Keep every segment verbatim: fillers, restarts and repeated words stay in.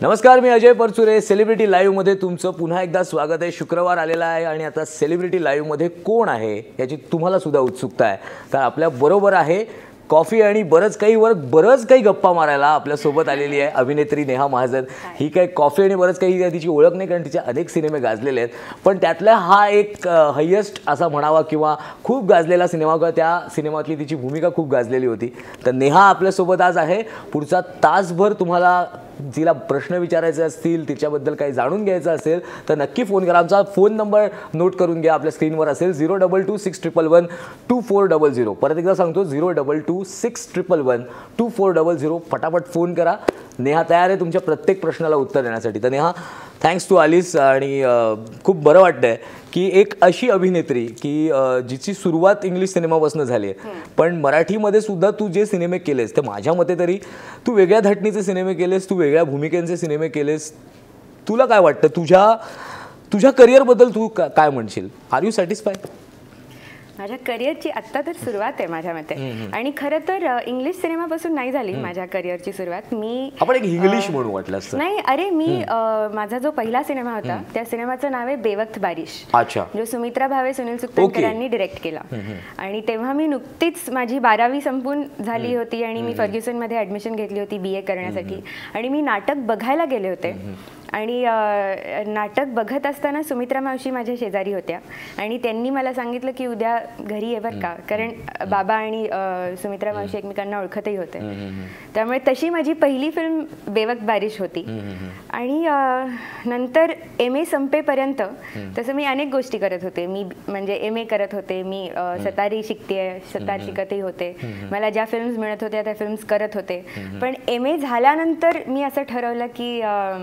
नमस्कार, मी Ajay Parchure. Celebrity live मध्ये तुमचं पुन्हा एकदा स्वागत आहे. शुक्रवार आलेला आहे आणि आता सेलिब्रिटी लाईव्ह मध्ये कोण आहे याची तुम्हाला सुद्धा उत्सुकता आहे. तर आपल्या बरोबर आहे कॉफी आणि बरंच काही वर बरंच काही गप्पा मारायला आपल्या सोबत आलेली आहे अभिनेत्री नेहा महाजन. ही काय कॉफी आणि बरंच काही तिची ओळख नाही, कारण तिचे अनेक सिनेमे गाजलेले आहेत, पण त्यातला हा एक हायेस्ट असा म्हणावा किंवा खूप गाजलेला सिनेमा, त्या सिनेमातली तिची भूमिका खूप गाजलेली होती. तर नेहा आपल्यासोबत आज आहे. पुढचा तासभर तुम्हाला तिला प्रश्न विचारायचे असतील, तिच्याबद्दल काही जाणून घ्यायचं असेल तर नक्की फोन करा. आमचा फोन नंबर नोट करून घ्या, आपल्या स्क्रीनवर असेल zero double two six triple one two four double zero. परत एकदा सांगतो zero double two six triple one two four double zero. फटाफट फोन करा. नेहा तयार आहे तुमच्या प्रत्येक प्रश्नाला उत्तर देण्यासाठी. तर नेहा, थँक्स टू आलीस. आणि खूप बरं वाटतंय की एक अशी अभिनेत्री की जिची सुरुवात इंग्लिश सिनेमापासून झाली आहे, पण मराठीमध्ये सुद्धा तू जे सिनेमे केलेस ते माझ्या मते तरी तू वेगळ्या धाटणीचे सिनेमे केलेस, तू वेगळ्या भूमिकेचे सिनेमे केलेस. तुला काय वाटतं तुझ्या तुझ्या करिअरबद्दल तू काय म्हणशील? Are you satisfy? माझ्या करिअरची आत्ता तर सुरुवात आहे माझ्या मते. आणि खरं तर इंग्लिश सिनेमापासून नाही झाली माझ्या करिअरची सुरुवात. मी आपण एक इंग्लिश म्हणू वाटलं नाही, अरे मी माझा जो पहिला सिनेमा होता त्या सिनेमाचं नाव आहे बेवक्त बारिश, जो सुमित्रा भावे सुनील सुक्तनकर यांनी डिरेक्ट केला. आणि तेव्हा मी नुकतीच माझी बारावी संपून झाली होती आणि मी फर्ग्युसन मध्ये ऍडमिशन घेतली होती बी ए करण्यासाठी. आणि मी नाटक बघायला गेले होते आणि नाटक बघत असताना सुमित्रा मावशी माझ्या शेजारी होत्या आणि त्यांनी मला सांगितलं की उद्या घरी ये बरं का, कारण बाबा आणि सुमित्रा मावशी एकमेकांना ओळखतही होते. त्यामुळे तशी माझी पहिली फिल्म बेवक्त बारिश होती. आणि नंतर एम ए संपेपर्यंत तसं मी अनेक गोष्टी करत होते. मी म्हणजे एम ए करत होते, मी सतारी शिकते, सतार शिकतही होते, मला ज्या फिल्म्स मिळत होत्या त्या फिल्म्स करत होते. पण एम ए झाल्यानंतर मी असं ठरवलं की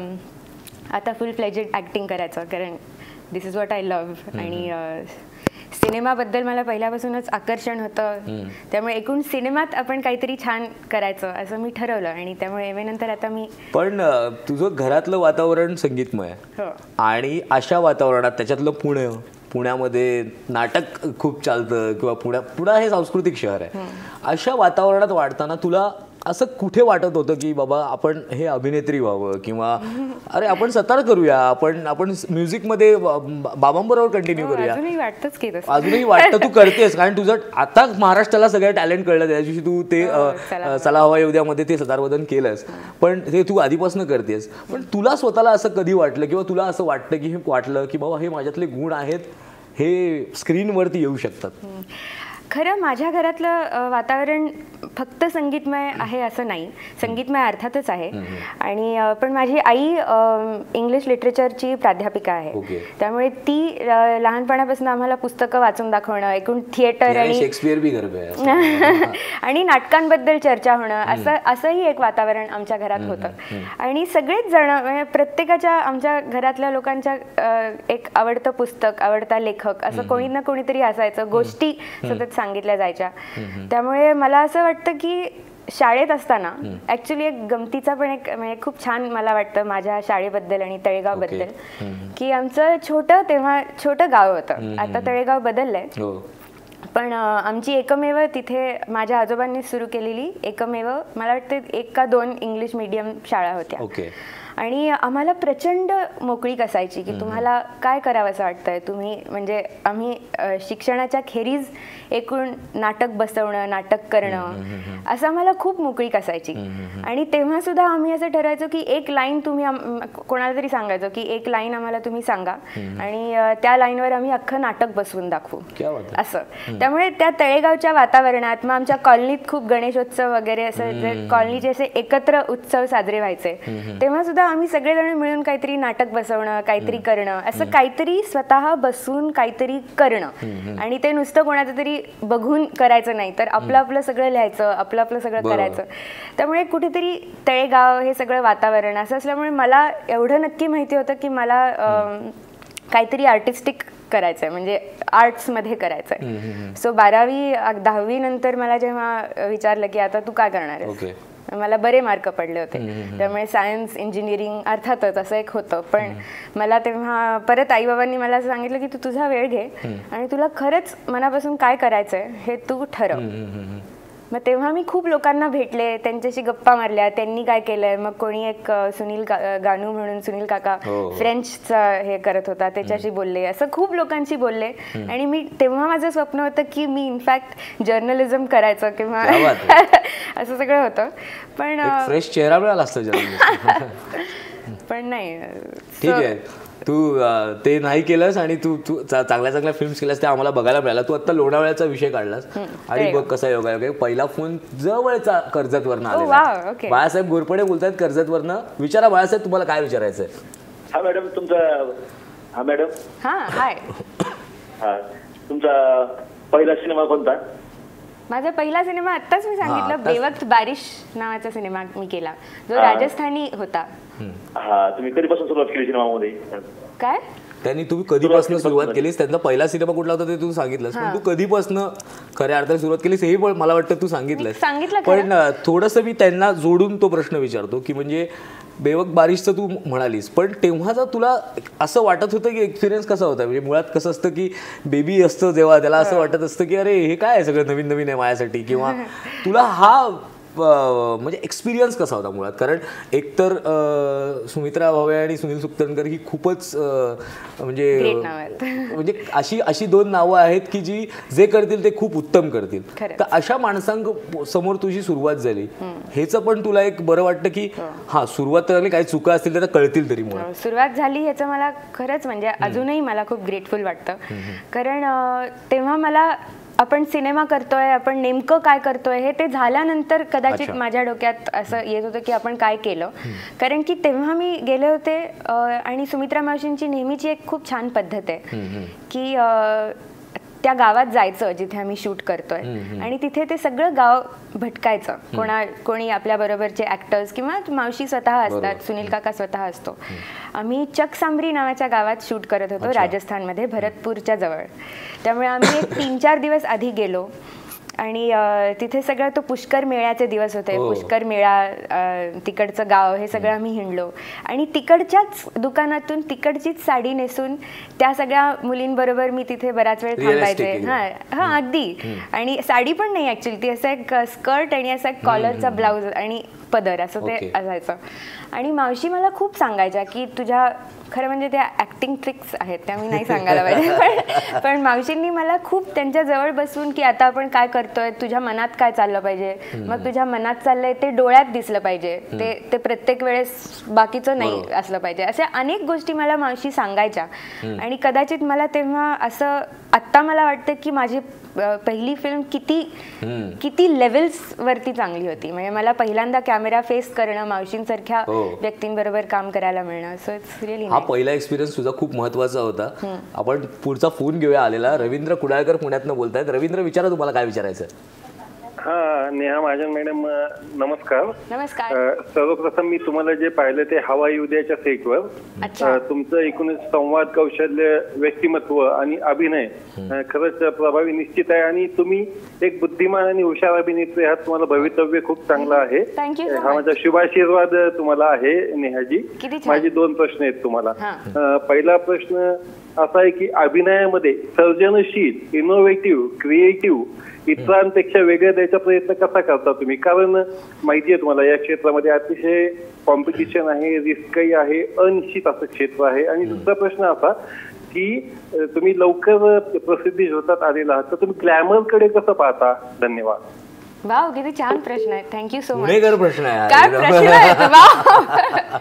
आता फुल फ्लेजेड ॲक्टिंग करायचं, कारण this is what I love. आणि सिनेमाबद्दल मला पहिल्यापासूनच आकर्षण होतं, त्यामुळे एकूण सिनेमात आपण काहीतरी छान करायचं असं मी ठरवलं. आणि त्यामुळे एम ए नंतर आता मी. पण तुझं घरातलं वातावरण संगीतमय आणि अशा वातावरणात त्याच्यातलं पुणे, पुण्यामध्ये नाटक खूप चालतं किंवा पुण्या पुणा हे सांस्कृतिक शहर आहे, अशा वातावरणात वाढताना तुला असं कुठे वाटत होतं की बाबा आपण हे अभिनेत्री व्हावं किंवा अरे आपण सतार करूया, आपण आपण म्युझिकमध्ये बाबांबरोबर कंटिन्यू करूया? अजूनही वाटतंच की अजूनही वाटतं तू करतेस, कारण तुझं आता महाराष्ट्राला सगळं टॅलेंट कळलं. त्या दिवशी तू ते चला हवा येऊद्यामध्ये ते सतारवदन केलंस, पण ते तू आधीपासून करतेस. पण तुला स्वतःला असं कधी वाटलं किंवा तुला असं वाटतं की हे वाटलं की बाबा हे माझ्यातले गुण आहेत, हे स्क्रीनवरती येऊ शकतात? खरं माझ्या घरातलं वातावरण फक्त संगीतमय आहे असं नाही, संगीतमय अर्थातच आहे. आणि पण माझी आई इंग्लिश लिटरेचरची प्राध्यापिका आहे, त्यामुळे ती लहानपणापासून आम्हाला पुस्तकं वाचून दाखवणं, एकूण थिएटर आणि शेक्सपियर बी आणि नाटकांबद्दल चर्चा होणं, असं असंही एक वातावरण आमच्या घरात होतं. आणि सगळेच जण म्हणजे प्रत्येकाच्या आमच्या घरातल्या लोकांच्या एक आवडतं पुस्तक, आवडता लेखक असं कोणी ना कोणीतरी असायचं, गोष्टी सतत सांगितल्या जायच्या. त्यामुळे मला असं वाटतं की शाळेत असताना ऍक्च्युली एक गमतीचा पण एक म्हणजे खूप छान मला वाटतं माझ्या शाळेबद्दल आणि तळेगाव बद्दल, की आमचं छोटं तेव्हा छोटं गाव होतं, आता तळेगाव बदललंय, पण आमची एकमेव तिथे माझ्या आजोबांनी सुरू केलेली एकमेव मला वाटतं एक का दोन इंग्लिश मीडियम शाळा होत्या. आणि आम्हाला प्रचंड मोकळीक असायची की तुम्हाला काय करावंसं वाटतंय तुम्ही, म्हणजे आम्ही शिक्षणाच्या खेरीज एकूण नाटक बसवणं, नाटक करणं असं आम्हाला खूप मोकळीक असायची. आणि तेव्हा सुद्धा आम्ही असं ठरवायचो की एक लाईन तुम्ही कोणाला तरी सांगायचो की एक लाईन आम्हाला तुम्ही सांगा आणि त्या लाईनवर आम्ही अख्खं नाटक बसवून दाखवू असं. त्यामुळे त्या तळेगावच्या वातावरणात मग आमच्या कॉलनीत खूप गणेशोत्सव वगैरे असं कॉलनीचे असे एकत्र उत्सव साजरे व्हायचे, तेव्हा सुद्धा आम्ही सगळेजण मिळून काहीतरी नाटक बसवणं, काहीतरी करणं, असं काहीतरी स्वतः बसून काहीतरी करणं. आणि ते नुसतं कोणाचं तरी बघून करायचं नाही, तर आपलं आपलं सगळं लिहायचं, आपलं आपलं सगळं करायचं. त्यामुळे कुठेतरी तळेगाव हे सगळं वातावरण असं असल्यामुळे मला एवढं नक्की माहिती होतं की मला काहीतरी आर्टिस्टिक करायचंय, म्हणजे आर्ट्समध्ये करायचंय. सो बारावी दहावी नंतर मला जेव्हा विचारलं की आता तू काय करणार आहेस, मला बरे मार्क पडले होते, त्यामुळे सायन्स इंजिनिअरिंग अर्थातच असं एक होतं. पण मला तेव्हा परत आई बाबांनी मला असं सांगितलं की तू तुझा वेळ घे आणि तुला खरंच मनापासून काय करायचंय हे तू ठरव. मग तेव्हा मी खूप लोकांना भेटले, त्यांच्याशी गप्पा मारल्या, त्यांनी काय केलंय. मग कोणी एक सुनील गानू म्हणून सुनील काका फ्रेंचचं हे करत होता, त्याच्याशी बोलले. असं खूप लोकांशी बोलले. आणि मी तेव्हा माझं स्वप्न होतं की मी इनफॅक्ट जर्नलिझम करायचं किंवा असं सगळं होतं. पण फ्रेश चेहरा मिळाला असतं जर्नलिझम. पण नाही, ठीक आहे. तू ते नाही केलंस आणि तू तू चांगल्या चांगल्या फिल्म्स केल्यास, त्या आम्हाला बघायला मिळाला. तू आता लोणावळ्याचा विषय काढलास आणि बघ कसा योगा योगा. पहिला फोन जवळचा कर्जतवरनं आलेला. बाळासाहेब घोरपडे बोलतात कर्जतवरनं. विचारा बाळासाहेब, तुम्हाला काय विचारायचंय? हा मॅडम, तुमचा हा मॅडम हा हाय हा तुमचा पहिला सिनेमा कोणता? माझा पहिला सिनेमा आत्ताच मी सांगितलं, बेवक्त बारिश नावाचा सिनेमा मी केला, जो राजस्थानी होता. हा, तुम्ही कधीपासून सुरुवात केली सिनेमामध्ये? काय त्यांनी तुम्ही कधीपासून सुरुवात केलीस? त्यांचा पहिला सिनेमा कुठला होता ते तू सांगितलंस, पण तू कधीपासून खऱ्या अर्थाने सुरुवात केलीस हे पण मला वाटतं तू सांगितलंस. पण थोडंसं मी त्यांना जोडून तो प्रश्न विचारतो की म्हणजे बेवक बारिशचं तू म्हणालीस, पण तेव्हाचा तुला असं वाटत होतं की एक्सपिरियन्स कसा होता? म्हणजे मुळात कसं असतं की बेबी असतं जेव्हा, त्याला असं वाटत असतं की अरे हे काय सगळं नवीन नवीन आहे माझ्यासाठी, किंवा तुला हा म्हणजे एक्सपिरियन्स कसा होता मुळात? कारण एकतर सुमित्रा भावे आणि सुनील सुक्तनकर ही खूपच म्हणजे म्हणजे अशी अशी दोन नावं आहेत की जी जे करतील ते खूप उत्तम करतील. तर अशा माणसांक समोर तुझी सुरुवात झाली, हेच पण तुला एक बरं वाटतं की हा सुरुवात तर काही चुका असतील तर कळतील तरी. मुळात सुरुवात झाली ह्याचं मला खरंच म्हणजे अजूनही मला खूप ग्रेटफुल वाटतं. कारण तेव्हा मला आपण सिनेमा करतोय, आपण नेमकं काय करतोय हे ते झाल्यानंतर कदाचित माझ्या डोक्यात असं येत होतं की आपण काय केलं. कारण की तेव्हा मी गेले होते आणि सुमित्रा मावशींची नेहमीची एक खूप छान पद्धत आहे की त्या गावात जायचं जिथे आम्ही शूट करतोय आणि तिथे ते सगळं गाव भटकायचं. कोणा कोणी आपल्या बरोबरचे ऍक्टर्स किंवा मावशी स्वतः असतात, सुनील काका स्वतः असतो. आम्ही चकसांबरी नावाच्या गावात शूट करत होतो राजस्थानमध्ये, भरतपूरच्या जवळ. त्यामुळे आम्ही एक तीन चार दिवस आधी गेलो आणि तिथे सगळं तो पुष्कर मेळ्याचे दिवस होते. पुष्कर मेळा, तिकडचं गाव, हे सगळं आम्ही हिंडलो आणि तिकडच्याच दुकानातून तिकडचीच साडी नेसून त्या सगळ्या मुलींबरोबर मी तिथे बराच वेळ थांबायचे. हा हा अगदी. आणि साडी पण नाही ऍक्च्युली, ती असं एक स्कर्ट आणि असा एक कॉलरचा ब्लाउज आणि पदर असं ते असायचं. आणि मावशी मला खूप सांगायच्या की तुझ्या, खरं म्हणजे त्या ऍक्टिंग ट्रिक्स आहेत त्या मी नाही सांगायला पाहिजे, पण मावशींनी मला खूप त्यांच्या जवळ बसून की आता आपण काय करतोय, तुझ्या मनात काय चाललं पाहिजे, मग तुझ्या मनात चाललंय ते डोळ्यात दिसलं पाहिजे, ते ते प्रत्येक वेळेस बाकीचं नाही असलं पाहिजे. अशा अनेक गोष्टी मला मावशी सांगायच्या. आणि कदाचित मला तेव्हा असं आत्ता मला वाटतं की माझी पहिली फिल्म किती किती लेव्हल्स वरती चांगली होती. म्हणजे मला पहिल्यांदा कॅमेरा फेस करणं, मावशींसारख्या व्यक्तींबरोबर काम करायला मिळणं, सो इट्स रिअली. हा पहिला एक्सपिरियन्स तुझा खूप महत्वाचा होता. आपण पुढचा फोन घेऊया आलेला. रवींद्र कुडाळकर पुण्यातनं बोलतायत. रवींद्र, विचारा तुम्हाला काय विचारायचं? हा, नेहा महाजन मॅडम नमस्कार. नमस्कार. सर्वप्रथम मी तुम्हाला जे पाहिलं ते हवा येऊ द्याच्या सेटवर तुमचं एकूणच संवाद कौशल्य, व्यक्तिमत्व आणि अभिनय खरंच प्रभावी निश्चित आहे. आणि तुम्ही एक बुद्धिमान आणि हुशार अभिनेत्री आहात. तुम्हाला भवितव्य खूप चांगलं आहे. हा माझा शुभाशीर्वाद तुम्हाला आहे नेहाजी. माझे दोन प्रश्न आहेत तुम्हाला. पहिला प्रश्न असा आहे की अभिनयामध्ये सर्जनशील, इनोव्हेटिव्ह, क्रिएटिव्ह, इतरांपेक्षा वेगळं द्यायचा प्रयत्न कसा करता तुम्ही? कारण माहिती आहे तुम्हाला या क्षेत्रामध्ये अतिशय कॉम्पिटिशन आहे, रिस्कही आहे, अनिश्चित असं क्षेत्र आहे. आणि दुसरा प्रश्न असा की तुम्ही लवकर प्रसिद्धी होतात आलेला आहात, तर तुम्ही ग्लॅमरकडे कसं पाहता? धन्यवाद. वाव, किती छान प्रश्न आहे. Thank you so much. प्रश्न आहे. काय प्रश्न आहे?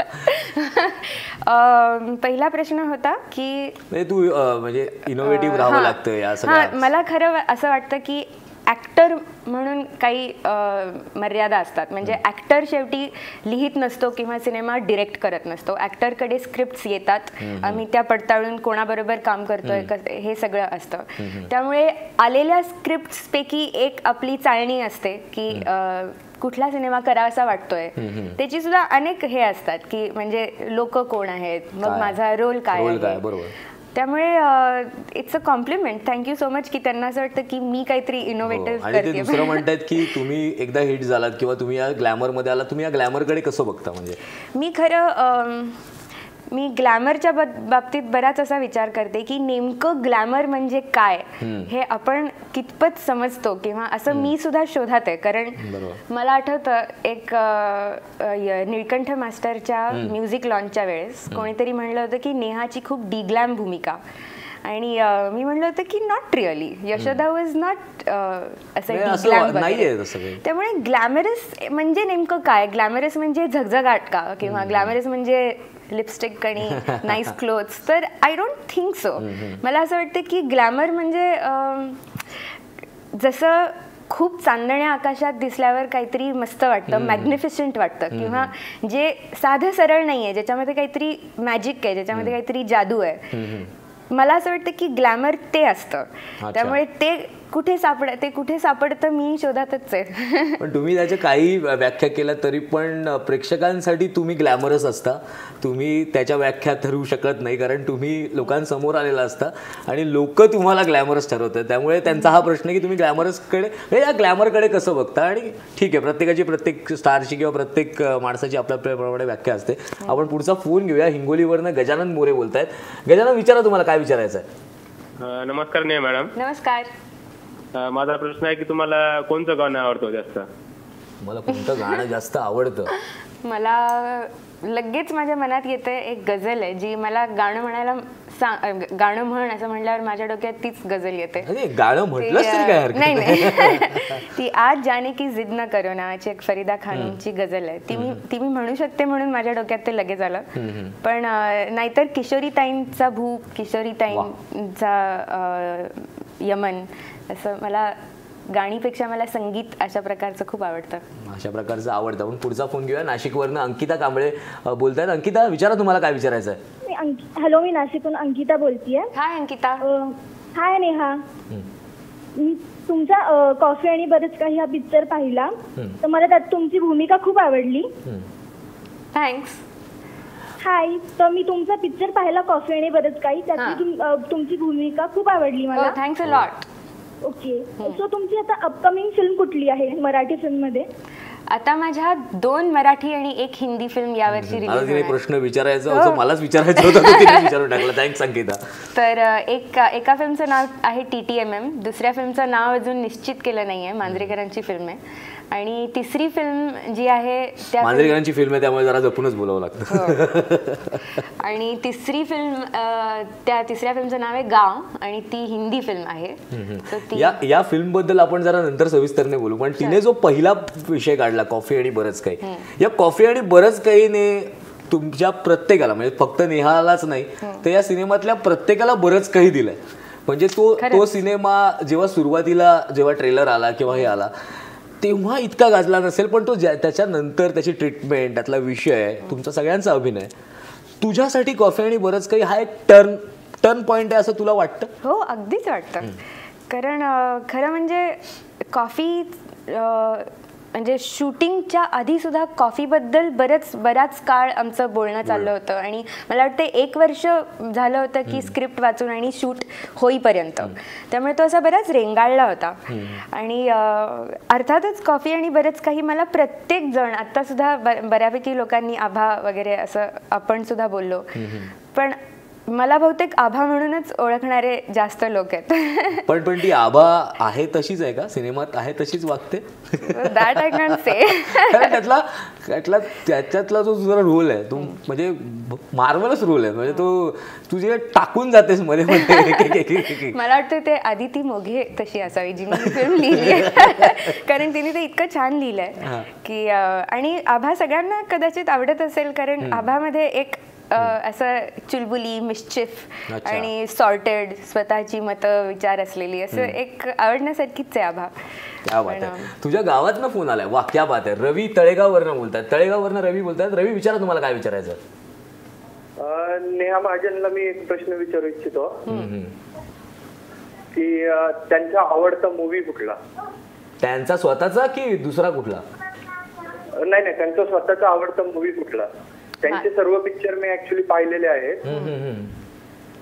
पहिला प्रश्न होता की तू म्हणजे इनोव्हेटिव्ह राहावं लागतं या सगळ्या. मला खरं असं वाटतं की ऍक्टर म्हणून काही मर्यादा असतात. म्हणजे ऍक्टर शेवटी लिहित नसतो किंवा सिनेमा डिरेक्ट करत नसतो. ऍक्टरकडे स्क्रिप्ट्स येतात, आम्ही त्या पडताळून कोणाबरोबर काम करतोय हे सगळं असतं. त्यामुळे आलेल्या स्क्रिप्ट्स पैकी एक आपली चाळणी असते की कुठला सिनेमा करावासा वाटतोय. त्याची सुद्धा अनेक हे असतात की म्हणजे लोक कोण आहेत, मग माझा रोल काय आहे. त्यामुळे it's a compliment. Thank you so much की त्यांना असं वाटतं की मी काहीतरी इनोव्हेटिव्ह करते. आणि ते दुसरं म्हणतात की तुम्ही एकदा हिट झालात किंवा तुम्ही या ग्लॅमर मध्ये आलात, तुम्ही या ग्लॅमरकडे कसं बघता? म्हणजे मी खरं मी ग्लॅमरच्या बाबतीत बराच असा विचार करते की नेमकं ग्लॅमर म्हणजे काय हे आपण कितपत समजतो किंवा असं मी सुद्धा शोधात आहे. कारण मला आठवतं एक निळकंठ मास्टरच्या म्युझिक लॉन्चच्या वेळेस कोणीतरी म्हणलं होतं की नेहाची खूप डिग्लॅम भूमिका, आणि मी म्हणलं होतं की not really, Yashoda was not असं डिग्लॅम. त्यामुळे ग्लॅमरस म्हणजे नेमकं काय? ग्लॅमरस म्हणजे झगझगाट का, किंवा ग्लॅमरस म्हणजे लिपस्टिक आणि नाईस क्लोथ्स? तर आय डोंट थिंक सो. मला असं वाटतं की ग्लॅमर म्हणजे जसं खूप चांदण्या आकाशात दिसल्यावर काहीतरी मस्त वाटतं, मॅग्निफिशंट वाटतं, किंवा जे साधं सरळ नाही आहे, ज्याच्यामध्ये काहीतरी मॅजिक आहे, ज्याच्यामध्ये काहीतरी जादू आहे, मला असं वाटतं की ग्लॅमर ते असतं. त्यामुळे ते कुठे सापड ते कुठे सापडतं मी शोधातच आहे. पण तुम्ही त्याच्या काही व्याख्या केल्या तरी पण प्रेक्षकांसाठी तुम्ही ग्लॅमरस असता, तुम्ही त्याच्या व्याख्या ठरवू शकत नाही, कारण तुम्ही लोकांसमोर आलेला असता आणि लोक तुम्हाला ग्लॅमरस ठरवतात. त्यामुळे त्यांचा हा प्रश्न की तुम्ही ग्लॅमरसकडे म्हणजे या ग्लॅमरकडे कसं बघता. आणि ठीक आहे, प्रत्येकाची प्रत्येक स्टारची किंवा प्रत्येक माणसाची आपल्या आपल्याप्रमाणे व्याख्या असते. आपण पुढचा फोन घेऊया. हिंगोलीवरनं गजानन मोरे बोलतायत. गजानन, विचारा तुम्हाला काय विचारायचं आहे. नमस्कार नेहा मॅडम. नमस्कार. माझा प्रश्न आहे की तुम्हाला कोणतं गाणं आवडतं जास्त? मला कोणतं गाणं जास्त आवडतं? मला लगेच माझ्या मनात येते एक गझल आहे जी मला गाणं म्हणायला गाणं म्हण असं म्हटल्यावर माझ्या डोक्यात तीच गझल येते. गाणं म्हटलंच तरी काय हरकत नाही नाही ती आज जाने की जिद न करो नावाची एक फरीदा खानमची गझल आहे. ती मी ती मी म्हणू शकते म्हणून माझ्या डोक्यात ते लगेच आलं. पण नाहीतर किशोरीताईंचा भूप, किशोरीताईंचा यमन, असं मला गाणीपेक्षा मला संगीत अशा प्रकारचं खूप आवडतं. अशा प्रकारचं आवडतं. पण पुढचा फोन घेऊया. नाशिकवरनं अंकिता कांबळे बोलतायत. अंकिता, विचारा तुम्हाला काय विचारायचं आहे. हॅलो, मी नाशिकहून अंकिता बोलतीये. हाय अंकिता. हाय नेहा. मी तुमचा कॉफी आणि बरंच काही हा पिक्चर पाहिला, तर मला त्यात तुमची भूमिका खूप आवडली. थँक्स. हाय, तर मी तुमचा पिक्चर पाहिला कॉफी आणि बरंच काही, त्यातली तुमची भूमिका खूप आवडली मला. Thanks a lot. Okay, so तुमची आता अपकमिंग फिल्म कुठली आहे मराठी फिल्म मध्ये? आता माझ्या दोन मराठी आणि एक हिंदी फिल्म यावर्षी रिलीज होणार. प्रश्न विचारायचा होता, मलाच विचारायचं होतं, तिने विचारून टाकला. थँक्स अंकिता. तर एक एका फिल्मचं नाव आहे टी टी एम एम, दुसऱ्या फिल्मचं नाव अजून निश्चित केलं नाहीये. मांजरेकरांची फिल्म आहे. आणि तिसरी फिल्म जी आहे त्या मांजरेकरांची फिल्म आहे, त्यामुळे जरा जपूनच बोलावं लागतं. आणि तिसरी फिल्म त्या तिसऱ्या फिल्मचं नाव आहे गाव, आणि ती हिंदी फिल्म आहे. या या फिल्म बद्दल आपण जरा नंतर सविस्तरने बोलू. पण तिने जो पहिला विषय काढला कॉफी आणि बरंच काही, या कॉफी आणि बरंच काहीने तुमच्या प्रत्येकाला, म्हणजे फक्त नेहालाच नाही तर या सिनेमातल्या प्रत्येकाला बरंच काही दिलंय. म्हणजे तो तो सिनेमा जेव्हा सुरुवातीला जेव्हा ट्रेलर आला किंवा हे आला तेव्हा इतका गाजला नसेल, पण तो त्याच्यानंतर त्याची ट्रीटमेंट, त्यातला विषय, तुमचा सगळ्यांचा अभिनय, तुझ्यासाठी कॉफी आणि बरंच काही हा एक टर्न टर्न पॉइंट आहे असं तुला वाटतं? हो, अगदीच वाटतं. कारण खरं म्हणजे कॉफी म्हणजे शूटिंगच्या आधी सुद्धा कॉफीबद्दल बरंच बराच काळ आमचं बोलणं चाललं होतं. आणि मला वाटतं एक वर्ष झालं होतं की स्क्रिप्ट वाचून आणि शूट होईपर्यंत. त्यामुळे तो असा बराच रेंगाळला होता. आणि अर्थातच कॉफी आणि बरंच काही मला प्रत्येक जण, आत्ता सुद्धा बऱ्यापैकी लोकांनी आभा वगैरे असं आपण सुद्धा बोललो, पण मला बहुतेक आभा म्हणूनच ओळखणारे जास्त लोक आहेत. पण पण ती आभा आहे तशीच आहे का सिनेमात? आहे तशीच वागते? That I can say. त्यातला त्यातला त्याच्यातला जो तुझा रोल आहे तो म्हणजे मार्वलस रोल आहे. म्हणजे तो तुझे टाकून जातेस मध्ये मध्ये. मला वाटतं ते आदिती मोघे तशी असावी जी मी फिल्म लिहिली आहे. कारण तिने ते इतकं छान लिहिलंय की, आणि आभा सगळ्यांना कदाचित आवडत असेल, कारण आभामध्ये एक असं चुलबुली, मिस्चिफ आणि सॉर्टेड, स्वतःची मतं, विचार असलेली, असं एक आवडण्यासारखीच आहे आभा. क्या बात आहे. तुझ्या गावातनं फोन आलाय. वा, क्या बात आहे. रवी तळेगाववरनं बोलतात. तळेगाववरनं रवी बोलतात. रवी, विचारा तुम्हाला काय विचारायचं? नेहा महाजनला मी एक प्रश्न विचारू इच्छितो की त्यांचा आवडता मूवी कुठला? त्यांचा स्वतःचा की दुसरा कुठला? नाही नाही, त्यांचा स्वतःचा आवडता मूवी कुठला? त्यांचे सर्व पिक्चर मी ऍक्च्युली पाहिलेले आहेत.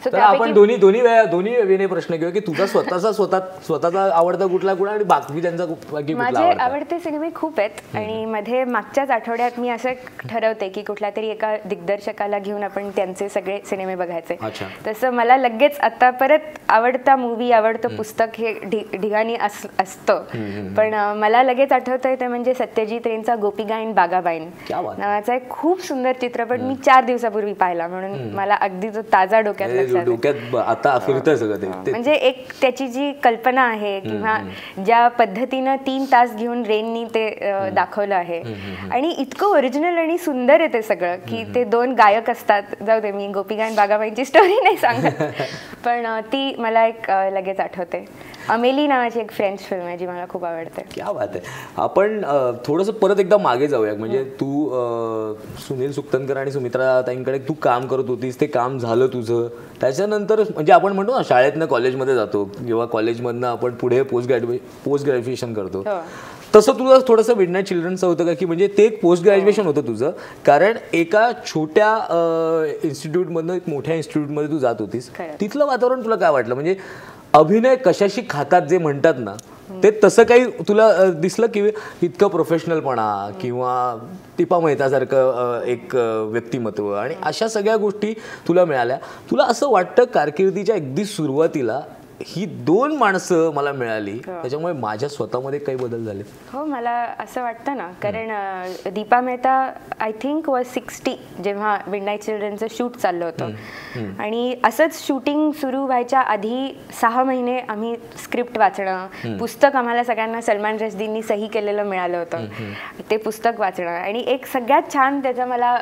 तर आपण दोन्ही दोन्ही वेळा दोन्ही वेळेने प्रश्न घेऊ की तुझा स्वतःचा स्वतः स्वतःचा आवडता कुठला गुण आणि बाकी त्यांचा बाकी कुठला माझे आवडता? आवडते सिनेमे खूप आहेत आणि मध्ये मागच्याच आठवड्यात मी असं ठरवते की कुठल्या तरी एका दिग्दर्शकाला घेऊन आपण त्यांचे सगळे सिनेमे बघायचे. अच्छा. तसं मला लगेच आता परत आवडता मूवी आवडतं पुस्तक हे ठिकाणी असतं, पण मला लगेच आठवतंय ते म्हणजे सत्यजित रेंचा गोपीगाईन बागाबाईन नावाचा एक खूप सुंदर चित्रपट मी चार दिवसापूर्वी पाहिला, म्हणून मला अगदी जो ताजा डोक्यात डोक्यात आता फिरतंय सगळं ते. म्हणजे एक त्याची जी कल्पना आहे किंवा ज्या पद्धतीनं तीन तास घेऊन रेननी ते दाखवलं आहे आणि इतकं ओरिजिनल आणि सुंदर आहे ते सगळं की ते दोन गायक असतात. जाऊ दे, मी गोपीगाईन बागाबाईंची स्टोरी नाही सांगत, पण ती मला एक लगेच आठवते. अमेली नावाची एक फ्रेंच फिल्म आहे जी मला खूप आवडते. क्या बात आहे. आपण थोडंसं परत एकदा मागे जाऊया. म्हणजे तू सुनील सुक्तनकर आणि सुमित्रा ताईंकडे तू काम करत होतीस, ते काम झालं तुझं. त्याच्यानंतर म्हणजे आपण म्हणतो ना शाळेतनं कॉलेजमध्ये जातो किंवा कॉलेजमधनं आपण पुढे पोस्ट ग्रॅज्युए पोस्ट ग्रॅज्युएशन करतो, तसं तुला थोडंसं मिडनाईट चिल्ड्रनचं होतं का की म्हणजे ते एक पोस्ट ग्रॅज्युएशन होतं तुझं, कारण एका छोट्या इन्स्टिट्यूटमधनं एक मोठ्या इन्स्टिट्यूटमध्ये तू जात होतीस. तिथलं वातावरण तुला काय वाटलं? म्हणजे अभिनय कशाशी खातात जे म्हणतात ना, ते तसं काही तुला दिसलं की इतकं प्रोफेशनलपणा किंवा टिपा मेहतासारखं एक व्यक्तिमत्व आणि अशा सगळ्या गोष्टी तुला मिळाल्या? तुला असं वाटतं कारकिर्दीच्या अगदी सुरुवातीला ही दोन माणसं मला मिळाली त्याच्यामुळे माझ्या स्वतःमध्ये काही बदल झाले? हो, मला असं वाटतं ना, कारण Deepa Mehta I think was sixty जेव्हा मिडनाईट चिल्ड्रनचं शूट चाललं होतं आणि असंच शूटिंग सुरू व्हायच्या आधी सहा महिने आम्ही स्क्रिप्ट वाचणं, पुस्तक आम्हाला सगळ्यांना सलमान रश्दींनी सही केलेलं मिळालं होतं, ते पुस्तक वाचणं आणि एक सगळ्यात छान त्याचा मला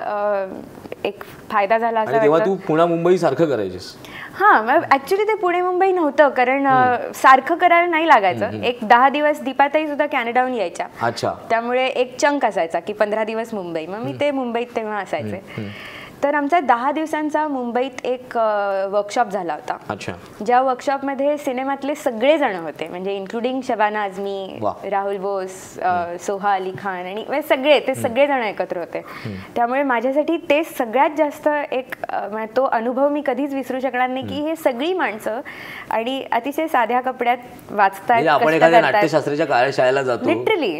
एक फायदा झाला असं तेव्हा तू पुणे मुंबई सारखं करायचीस? हा, मग ऍक्च्युली ते पुणे मुंबई नव्हतं, कारण सारखं करायला नाही लागायचं. एक दहा दिवस दीपाताई सुद्धा कॅनडाहून यायच्या. अच्छा. त्यामुळे एक चंक असायचा की पंधरा दिवस मुंबई, मग मी ते मुंबईत तेव्हा असायचे. तर आमचा दहा दिवसांचा मुंबईत एक वर्कशॉप झाला होता. अच्छा. ज्या वर्कशॉपमध्ये सिनेमातले सगळे जण होते, म्हणजे इन्क्लुडिंग शबाना आझमी, राहुल बोस, सोहा अली खान आणि सगळे ते सगळे जण एकत्र होते. त्यामुळे माझ्यासाठी ते सगळ्यात जास्त एक तो अनुभव मी कधीच विसरू शकणार नाही की हे सगळी माणसं आणि अतिशय साध्या कपड्यात वाचतायत, नाट्यशास्त्राच्या कार्यशाळेला जातो लिटरली,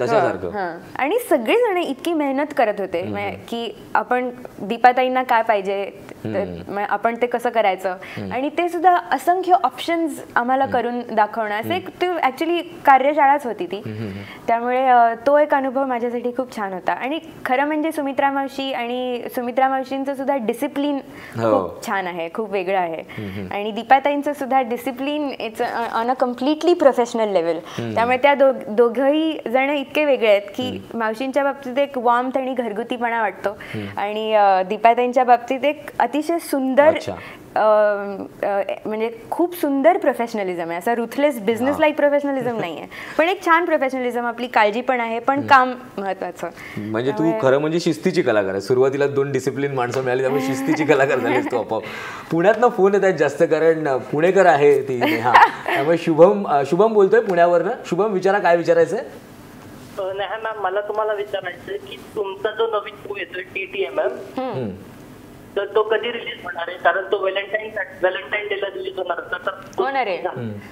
आणि सगळे जण इतकी मेहनत करत होते की आपण दीपाताईंना काय पाहिजे, आपण ते कसं करायचं आणि ते सुद्धा असंख्य ऑप्शन्स आम्हाला करून दाखवणं, असं एक ते ऍक्च्युली कार्यशाळाच होती ती. त्यामुळे तो एक अनुभव माझ्यासाठी खूप छान होता. आणि खरं म्हणजे सुमित्रा मावशी आणि सुमित्रा मावशींचं सुद्धा डिसिप्लिन खूप छान आहे, खूप वेगळं आहे. आणि दीपाताईंचं सुद्धा discipline it's on a completely professional level. त्यामुळे त्या दोघंही जण इतके वेगळे आहेत की मावशींच्या बाबतीत एक वॉर्मथ आणि घरगुतीपणा वाटतो आणि दीपाताईंच्या बाबतीत एक अतिशय सुंदर म्हणजे खूप सुंदर प्रोफेशनलिझम आहे. असा रुथलेस बिझनेस लाईक प्रोफेशनलिझम नाहीये, पण एक छान प्रोफेशनलिझम, आपली काळजी पण आहे पण काम महत्वाचं. म्हणजे तू खरं म्हणजे शिस्तीची कलाकार आहे. सुरुवातीला दोन डिसिप्लिन माणसं मिळाली त्यामुळे शिस्तीची कलाकार झालीस तू आपोआप. पुण्यातनं फोन येत आहेत जास्त, कारण पुणेकर आहे ती नेहा, त्यामुळे शुभम शुभम बोलतोय पुण्यावरनं. शुभम, विचारा, काय विचारायचंय? नेहा मॅम, मला तुम्हाला विचारायचं की तुमचा जो नवीन मूवी येतोय टी टी एम एम, तर तो कधी रिलीज होणार आहे? कारण तो व्हॅलेंटाईन व्हॅलेंटाईन डे ला रिलीज होणार होता. कोण रे?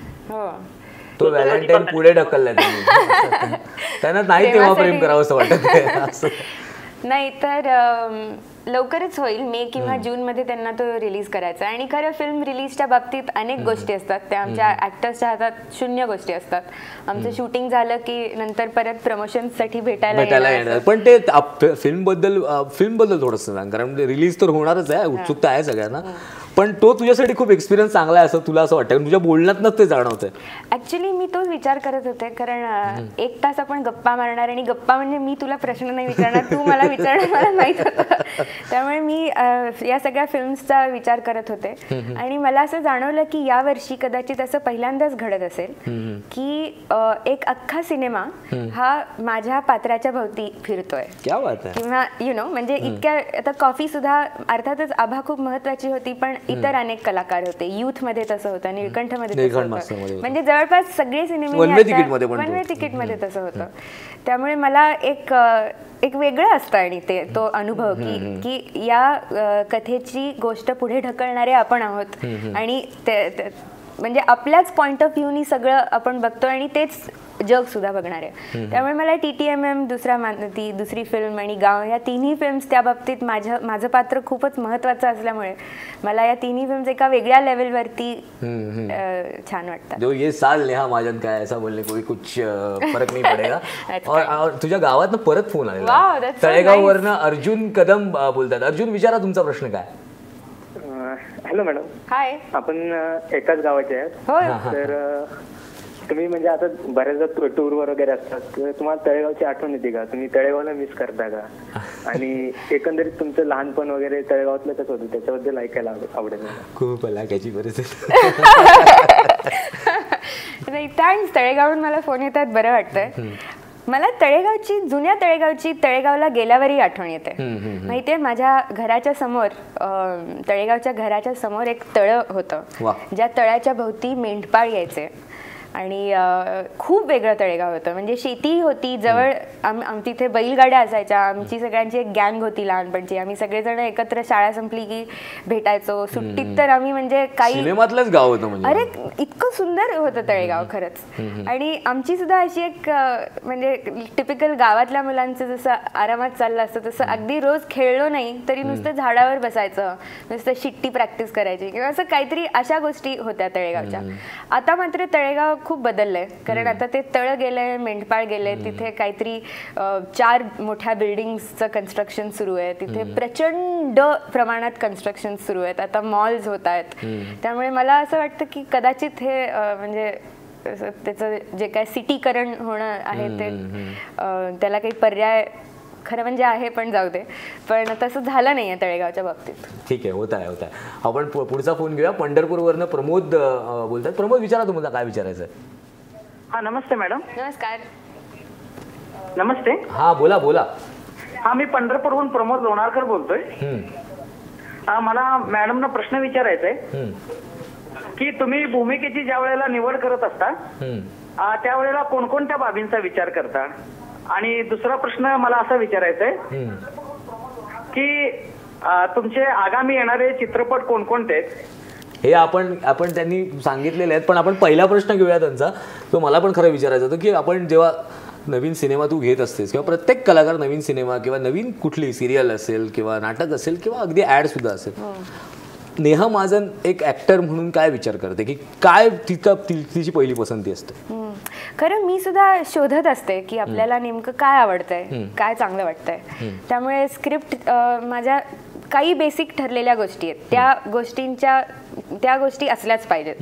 तो व्हॅलेंटाईन पुढे ढकललाय त्यांनी, त्यांना नाही तेव्हा प्रेम करावं असं वाटत नाही. तर लवकरच होईल, मे किंवा जून मध्ये त्यांना तो रिलीज करायचा. आणि खरं फिल्म रिलीजच्या बाबतीत अनेक गोष्टी असतात, त्या आमच्या ऍक्टर्सच्या हातात शून्य गोष्टी असतात. आमचं शूटिंग झालं की नंतर परत प्रमोशन साठी भेटायला येणार. पण ते फिल्म बद्दल फिल्म बद्दल थोडंसं सांग, कारण रिलीज तर होणारच आहे, उत्सुकता आहे सगळ्यांना. पण तो तुझ्यासाठी खूप एक्सपिरियन्स चांगला आहे असं तुला असं वाटतं? तुझ्या बोलण्यातच ते जाणवतंय. ऍक्च्युली मी तोच विचार करत होते, कारण एक तास आपण गप्पा मारणार आणि गप्पा म्हणजे मी तुला प्रश्न नाही विचारणार, तू मला विचारणार, मला माहित होतं. त्यामुळे मी या सगळ्या फिल्म्सचा विचार करत होते आणि मला असं जाणवलं की यावर्षी कदाचित असं पहिल्यांदाच घडत असेल की एक अख्खा सिनेमा हा माझ्या पात्राच्या भोवती फिरतोय किंवा यु नो म्हणजे इतक्या. आता कॉफी सुद्धा अर्थातच आभा खूप महत्वाची होती, पण इतर अनेक कलाकार होते. युथ मध्ये तसं होतं, निळकंठमध्ये तसं निळकंठ होतं. मास्टरमध्ये होतं. म्हणजे जवळपास सगळे सिनेमे वन वे तिकीटमध्ये पण वन वे तो. तिकीटमध्ये तसं होतं. त्यामुळे मला एक एक वेगळं असतं आणि ते तो अनुभव की की या अ, कथेची गोष्ट पुढे ढकलणारे आपण आहोत आणि ते ते- म्हणजे आपल्याच पॉइंट ऑफ व्ह्यूनी सगळं आपण बघतो आणि तेच जग सुद्धा बघणार आहे. त्यामुळे मला टी टी एम एम, दुसरा मानती, दुसरी फिल्म आणि गाव या तिन्ही फिल्म्स त्या बाबतीत माझं माझं पात्र खूपच महत्त्वाचं असल्यामुळे मला या तिन्ही फिल्म्स एका वेगळ्या लेवलवरती छान वाटतात. जो ये साल नेहा महाजन का है ऐसा बोलने कोई कुछ अ, फरक नहीं पडेगा. That's और और तुझ्या गावात परत फोन आलेला Wow, आहे. that's so तळेगाववरनं अर्जुन कदम अ, बोलतात. अर्जुन, विचारा तुमचा प्रश्न काय. Hello madam, hi. आपण अ, एकाच गावाचे आहेत. हो. तर अ, तुम्ही म्हणजे आता बऱ्याचदा टूरवर वगैरे असतात, तर तुम्हाला तळेगावची आठवण येते का? तुम्ही तळेगावला मिस करता का? आणि एकंदरीत तुमचं लहानपण वगैरे तळेगावातलं कसं होतं त्याच्याबद्दल ऐकायला आव- आवडेल मला. खूप लागायची परिस्थिती. नाही, थँक्स. तळेगावून मला फोन येतात, बरं वाटतंय. मला तळेगावची, जुन्या तळेगावची तळेगावला गेल्यावरही आठवण येते. माहितीये, माझ्या घराच्या समोर अं, तळेगावच्या घराच्या समोर एक तळं होतं, वा. ज्या तळ्याच्या भोवती मेंढपाळ यायचे आणि अं, खूप वेगळं तळेगाव होतं. म्हणजे शेती होती जवळ, आम आम तिथे बैलगाड्या असायच्या, आमची सगळ्यांची एक गँग होती लहानपणची. आम्ही सगळेजण एकत्र शाळा संपली की भेटायचो. सुट्टीत तर आम्ही म्हणजे काही, सिनेमातलंच गाव होतं म्हणजे. अरे इतकं सुंदर होतं तळेगाव खरंच. आणि आमची सुद्धा अशी एक अं, म्हणजे टिपिकल गावातल्या मुलांचं जसं आरामात चाललं असतं तसं अगदी रोज खेळलो नाही तरी नुसतं झाडावर बसायचं, नुसतं शिट्टी प्रॅक्टिस करायची किंवा असं काहीतरी, अशा गोष्टी होत्या तळेगावच्या. आता मात्र तळेगाव खूप बदललंय, कारण आता ते तळ गेलंय, मेंढपाळ गेलंय, तिथे काहीतरी अं, चार मोठ्या बिल्डिंग्सचं कन्स्ट्रक्शन सुरू आहे, तिथे प्रचंड प्रमाणात कन्स्ट्रक्शन सुरू आहेत, आता मॉल्स होत आहेत. त्यामुळे मला असं वाटतं की कदाचित हे अं, म्हणजे असं त्याचं जे काय सिटीकरण होणं आहे ते अं, त्याला काही पर्याय खरं म्हणजे आहे, पण जाऊ दे. पण तसं झालं नाही आहे तळेगावच्या बाबतीत. ठीक आहे, होत आहे होत आहे. आपण पु- पुढचा फोन घेऊया. पंढरपूरवरनं प्रमोद अ, बोलतात. प्रमोद, विचारा तुम्हाला काय विचारायचं आहे. हा, नमस्ते मॅडम. नमस्कार. नमस्ते. हा, बोला बोला. हा, मी पंढरपूरहून प्रमोद लोणारकर बोलतोय. हम्म, हा, मला मॅडमना प्रश्न विचारायचा आहे हम्म, की तुम्ही भूमिकेची ज्या वेळेला निवड करत असता हम्म. आ, त्यावेळेला कोणकोणत्या बाबींचा विचार करता? आणि दुसरा प्रश्न मला असा विचारायचा आहे हम्म. की आ, तुमचे आगामी येणारे चित्रपट कोणकोणते आहेत? हे आपण आपण त्यांनी सांगितलेले आहेत, पण आपण पहिला प्रश्न घेऊया त्यांचा. तो मला पण खरं विचारायचा होतं की आपण जेव्हा नवीन सिनेमा तू घेत असतेस किंवा प्रत्येक कलाकार नवीन सिनेमा किंवा नवीन कुठली सिरियल असेल किंवा नाटक असेल किंवा अगदी ॲड सुद्धा असेल, नेहा महाजन एक ऍक्टर म्हणून काय विचार करते की काय तिचा ति- तिची पहिली पसंती असते? हम्म. खरं मी सुद्धा शोधत असते की आपल्याला नेमकं काय आवडतंय, काय चांगलं वाटतंय. त्यामुळे स्क्रिप्ट माझ्या काही बेसिक ठरलेल्या गोष्टी आहेत, त्या गोष्टींच्या त्या गोष्टी असल्याच पाहिजेत.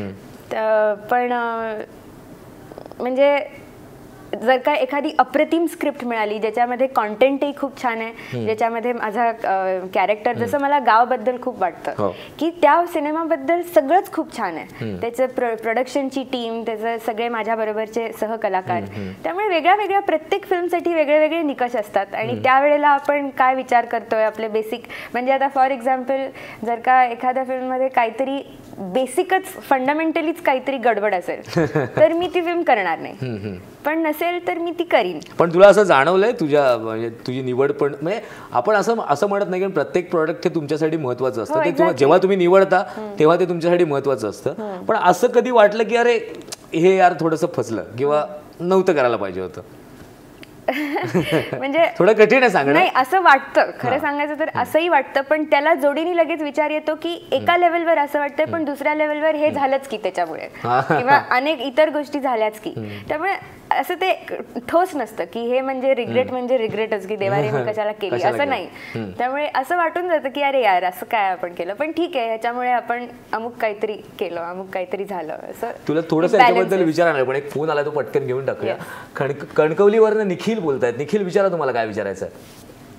त- पण अं, म्हणजे जर का एखादी अप्रतिम स्क्रिप्ट मिळाली ज्याच्यामध्ये कॉन्टेंटही खूप छान आहे, ज्याच्यामध्ये माझा कॅरेक्टर, जसं मला गावबद्दल खूप वाटतं की त्या सिनेमाबद्दल सगळंच खूप छान आहे, त्याचं प्र प्रोडक्शनची टीम, त्याचे सगळे माझ्या बरोबरचे सहकलाकार. त्यामुळे वेगळ्या वेगळ्या प्रत्येक फिल्मसाठी वेगळे वेगळे निकष असतात आणि त्यावेळेला आपण काय विचार करतोय आपले बेसिक. म्हणजे आता फॉर एक्झाम्पल जर का एखाद्या फिल्ममध्ये काहीतरी बेसिकच फंडामेंटलीच काहीतरी गडबड असेल तर मी ती फिल्म करणार नाही, पण नसेल तर मी ती करीन. पण तुला असं जाणवलंय तुझ्या म्हणजे तुझी निवड पण म्हणजे आपण असं असं म्हणत नाही की प्रत्येक प्रॉडक्ट हे तुमच्यासाठी महत्वाचं असतं, ते तुम्हा- जेव्हा तुम्ही निवडता तेव्हा ते तुमच्यासाठी महत्वाचं असतं. पण असं कधी वाटलं की अरे हे यार थोडंसं फसलं किंवा नव्हतं करायला पाहिजे होतं? म्हणजे थोडं कठीण आहे सांगणं. नाही, असं वाटतं खरं सांगायचं तर, असंही वाटतं, पण त्याला जोडीने लगेच विचार येतो की एका लेवलवर असं वाटतंय पण दुसऱ्या लेवलवर हे झालंच की त्याच्यामुळे किंवा अनेक इतर गोष्टी झाल्याच की. त्यामुळे असं ते ठोस नसतं की हे म्हणजे रिग्रेट म्हणजे रिग्रेटच की देवारे मी कशाला केली, असं नाही. त्यामुळे असं वाटून जातं की अरे यार असं काय आपण केलं, पण ठीक आहे ह्याच्यामुळे आपण अमुक काहीतरी केलं, अमुक काहीतरी झालं. असं तुला थोडंसं याच्याबद्दल विचारणार पण एक फोन आला तो पटकन घेऊन टाकूया. कणक कणकवलीवरनं निखिल बोलतायत. निखिल, विचारा तुम्हाला काय विचारायचं आहे?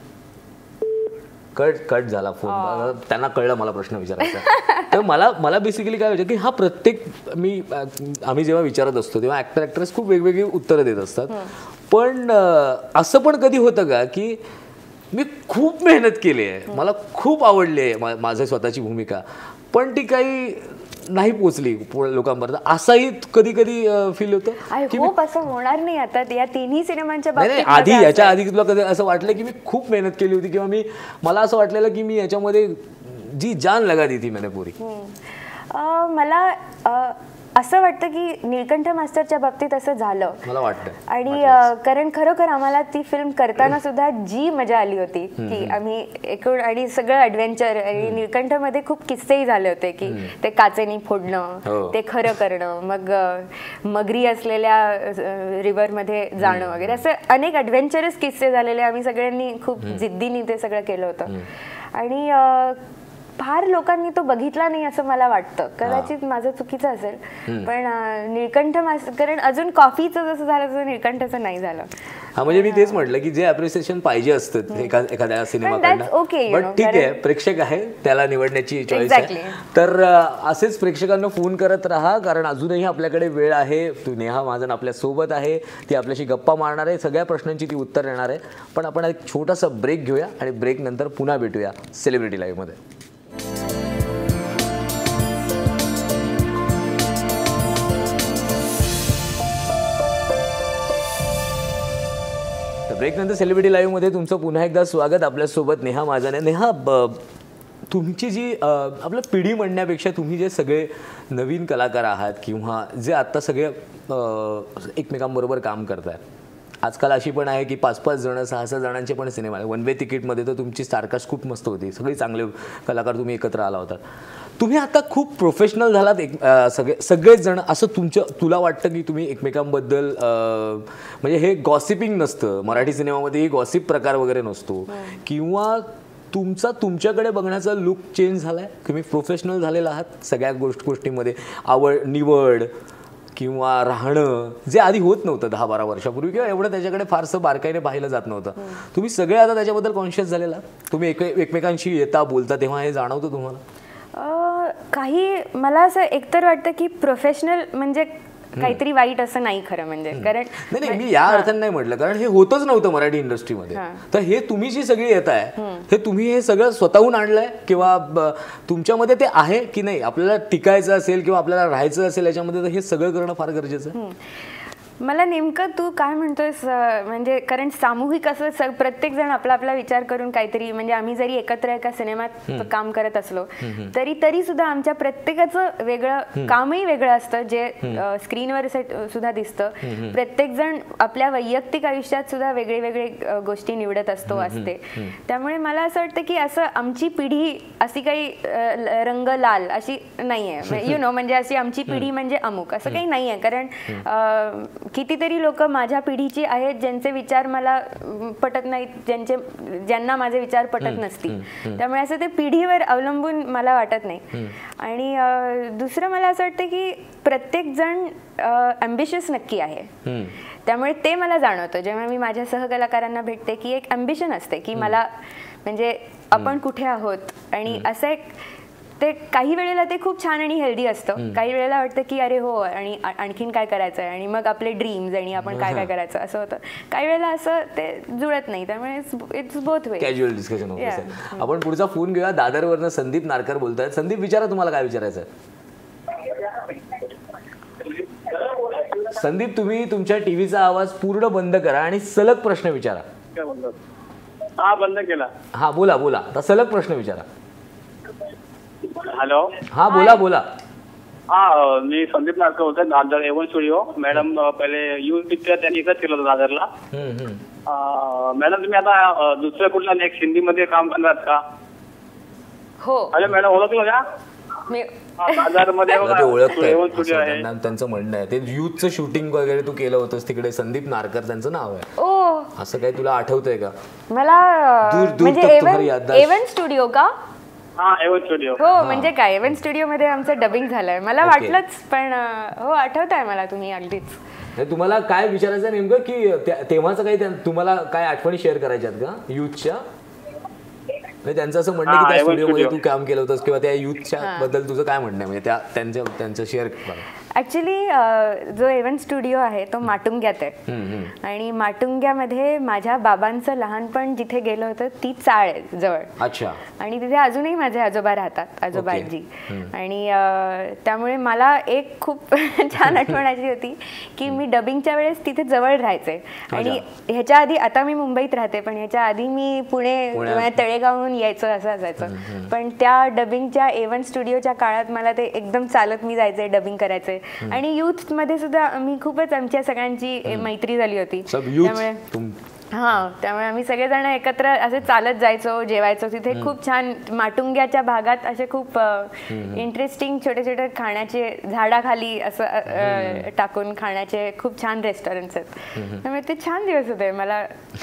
कट कट झाला फोन, त्यांना कळलं मला प्रश्न विचारायचा. तर मला मला बेसिकली काय वाटतं की हा प्रत्येक मी आम्ही जेव्हा विचारत असतो तेव्हा ऍक्टर ऍक्ट्रेस खूप वेगवेगळी उत्तरं देत असतात. पण असं पण कधी होतं का की मी खूप मेहनत केली आहे, मला खूप आवडली आहे माझी स्वतःची भूमिका, पण ती काही नाही पोचली लोकांपर्यंत, असंही कधी कधी फील होतं. आय होप असं होणार नाही आता या तिन्ही सिनेमांच्या बाबतीत. आधी याच्या आधी तुला कधी असं वाटलं की मी खूप मेहनत केली होती किंवा मी मला असं वाटलेलं की मी याच्यामध्ये जी जान लगा दी थी मैंने पूरी? मला असं वाटतं की निळकंठ मास्टरच्या बाबतीत असं झालं मला वाटतं. आणि कारण खरोखर आम्हाला ती फिल्म करताना सुद्धा जी मजा आली होती की आम्ही एकूण आणि सगळं ॲडव्हेंचर आणि निळकंठमध्ये खूप किस्सेही झाले होते की ते काचेनी फोडणं, ते खरं करणं, मग मगरी असलेल्या रिव्हरमध्ये जाणं वगैरे असं अनेक ॲडव्हेंचरस किस्से झालेले. आम्ही सगळ्यांनी खूप जिद्दीने ते सगळं केलं होतं आणि फार लोकांनी तो बघितला नाही असं मला वाटतं. कदाचित माझं चुकीचं असेल, पण निळकंठ मास्टर कारण अजून कॉफीचं जसं झालं तसं निळकंठचं नाही झालं. हा म्हणजे मी तेच म्हटलं की जे अप्रिसिएशन पाहिजे असतं एखाद्या सिनेमाकडनं, बट ठीक आहे प्रेक्षक आहे त्याला निवडण्याची चॉईस आहे. तर असेच प्रेक्षकांना फोन करत राहा कारण अजूनही आपल्याकडे वेळ आहे. तू नेहा महाजन आपल्या सोबत आहे, ती आपल्याशी गप्पा मारणार आहे, सगळ्या प्रश्नांची ती उत्तर देणार आहे. पण आपण एक छोटासा ब्रेक घेऊया आणि ब्रेक नंतर पुन्हा भेटूया सेलिब्रिटी लाईव्ह मध्ये. ब्रेक नंतर सेलिब्रिटी लाईव्ह मध्ये तुमचं पुन्हा एकदा स्वागत. आपल्यासोबत नेहा महाजन आहे. नेहा, तुमची जी आपलं पिढी म्हणण्यापेक्षा तुम्ही जे सगळे नवीन कलाकार आहात किंवा जे आत्ता सगळे एकमेकांबरोबर काम करताय, आजकाल अशी पण आहे की पाच पाच जण सहा सहा जणांचे पण सिनेमा आहे. वन वे तिकीटमध्ये तर तुमची स्टारकास्ट खूप मस्त होती, सगळी चांगले कलाकार तुम्ही एकत्र आला होता. तुम्ही आता खूप प्रोफेशनल झालात एक सगळे सगळेच जण. असं तुमच्या तुला वाटतं की तुम्ही एकमेकांबद्दल म्हणजे हे गॉसिपिंग नसतं, मराठी सिनेमामध्ये गॉसिप प्रकार वगैरे नसतो, किंवा तुमचा तुमच्याकडे बघण्याचा लुक चेंज झाला आहे, तुम्ही प्रोफेशनल झालेला आहात सगळ्या गोष्ट गोष्टीमध्ये, आवड निवड किंवा राहणं, जे आधी होत नव्हतं दहा बारा वर्षापूर्वी किंवा एवढं त्याच्याकडे फारसं बारकाईने पाहिलं जात नव्हतं. तुम्ही सगळे आता त्याच्याबद्दल कॉन्शियस झालेला, तुम्ही एक एकमेकांशी येता बोलता तेव्हा हे जाणवतं तुम्हाला? काही मला असं एकतर वाटतं की प्रोफेशनल म्हणजे काहीतरी वाईट असं नाही खरं म्हणजे, कारण नाही नाही मी या अर्थाने नाही म्हटलं, कारण हे होतच नव्हतं मराठी इंडस्ट्रीमध्ये. तर हे तुम्ही जी सगळी येत आहे हे तुम्ही हे सगळं स्वतःहून आणलंय किंवा तुमच्यामध्ये ते आहे की नाही? आपल्याला टिकायचं असेल किंवा आपल्याला राहायचं असेल याच्यामध्ये तर हे सगळं करणं फार गरजेचं आहे. मला नेमकं तू काय म्हणतोयस म्हणजे, कारण सामूहिक असं प्रत्येक जण आपला आपला विचार करून काहीतरी, म्हणजे आम्ही जरी एकत्र एका सिनेमात काम करत असलो तरी तरी सुद्धा आमच्या प्रत्येकाचं वेगळं कामही वेगळं असतं जे स्क्रीनवर सुद्धा दिसतं. प्रत्येक जण आपल्या वैयक्तिक आयुष्यात सुद्धा वेगळे वेगळे गोष्टी निवडत असतो असते. त्यामुळे मला असं वाटतं की असं आमची पिढी अशी काही रंग लाल अशी नाही आहे, यु नो, म्हणजे अशी आमची पिढी म्हणजे अमुक असं काही नाही आहे. कारण कितीतरी लोक माझ्या पिढीची आहेत ज्यांचे विचार मला पटत नाहीत, ज्यांचे ज्यांना माझे विचार पटत नसतील. त्यामुळे असं ते पिढीवर अवलंबून मला वाटत नाही. आणि दुसरं मला असं वाटतं की प्रत्येक जण ॲम्बिशियस नक्की आहे. त्यामुळे ते मला जाणवतं जेव्हा मी माझ्या सहकलाकारांना भेटते की एक ॲम्बिशन असते की मला म्हणजे आपण कुठे आहोत. आणि असं एक ते काही वेळेला ते खूप छान आणि हेल्दी असतं, काही वेळेला वाटतं की अरे हो आणि आणखीन काय करायचं आहे आणि मग आपले ड्रीम्स आणि आपण काय काय करायचं असं होतं. काही वेळेला असं ते जुळत नाही. त्यामुळे it's both way. Casual discussion होतं. आपण पुढचा फोन घेऊया. दादरवरनं संदीप नारकर बोलतायत. संदीप, विचारा तुम्हाला काय विचारायचं आहे. संदीप, तुम्ही तुमच्या टीव्हीचा आवाज पूर्ण बंद करा आणि सलग प्रश्न विचारा. हा बंद केला. हा बोला बोला आता सलग प्रश्न विचारा. हॅलो. हा बोला बोला. हा मी संदीप नारकर बोलतोय, दादर एवन स्टुडिओ. मॅडम पहिले यू पिक्चर त्यांनी एकच केलं होतं दादरला. मॅडम तुम्ही आता दुसऱ्या कुठला नेक्स्ट हिंदीमध्ये काम करणार का? हो. अरे मॅडम ओळखलं का? त्यांचं म्हणणं आहे ते युथचं शूटिंग वगैरे तू केलं होतंस तिकडे, संदीप नारकर त्यांचं नाव आहे. असं काही तुला आठवतंय का? मला एवन स्टुडिओ का? हा एवन स्टुडिओ. हो म्हणजे काय एवन स्टुडिओ मध्ये आमचं डबिंग झालंय. मला वाटलंच, पण हो आठवत आहे मला. तुम्ही अगदीच. तुम्हाला काय विचारायचं नेमकं की तेव्हाच काही तुम्हाला काय आठवणी शेअर करायच्यात का युथच्या? त्यांचं असं म्हणणं की त्या स्टुडिओमध्ये तू काम केलं होतंस किंवा त्या युथच्या बद्दल तुझं काय म्हणणं आहे, म्हणजे त्या त्यांचं त्यांचं शेअर करा. ऍक्च्युली जो एव्हन स्टुडिओ आहे तो माटुंग्यात आहे आणि माटुंग्यामध्ये माझ्या बाबांचं लहानपण जिथे गेलं होतं ती चाळ आहे जवळ. अच्छा. आणि तिथे अजूनही माझे आजोबा राहतात, आजोबा आजी. आणि त्यामुळे मला एक खूप छान आठवण अशी होती की मी डबिंगच्या वेळेस तिथे जवळ राहायचे. आणि ह्याच्या आधी, आता मी मुंबईत राहते पण ह्याच्या आधी मी पुणे तळेगावहून यायचं असं असायचं. पण त्या डबिंगच्या एव्हन स्टुडिओच्या काळात मला ते एकदम चालत मी जायचे, डबिंग करायचे. आणि युथ मध्ये सुद्धा मी खूपच आमच्या सगळ्यांची मैत्री झाली होती. त्यामुळे हा त्यामुळे आम्ही सगळेजण एकत्र असे चालत जायचो, जेवायचो. तिथे खूप छान माटुंग्याच्या भागात असे खूप इंटरेस्टिंग छोटे छोटे खाण्याचे झाडाखाली असं टाकून खाण्याचे खूप छान रेस्टॉरंट्स आहेत. त्यामुळे ते छान दिवस होते मला.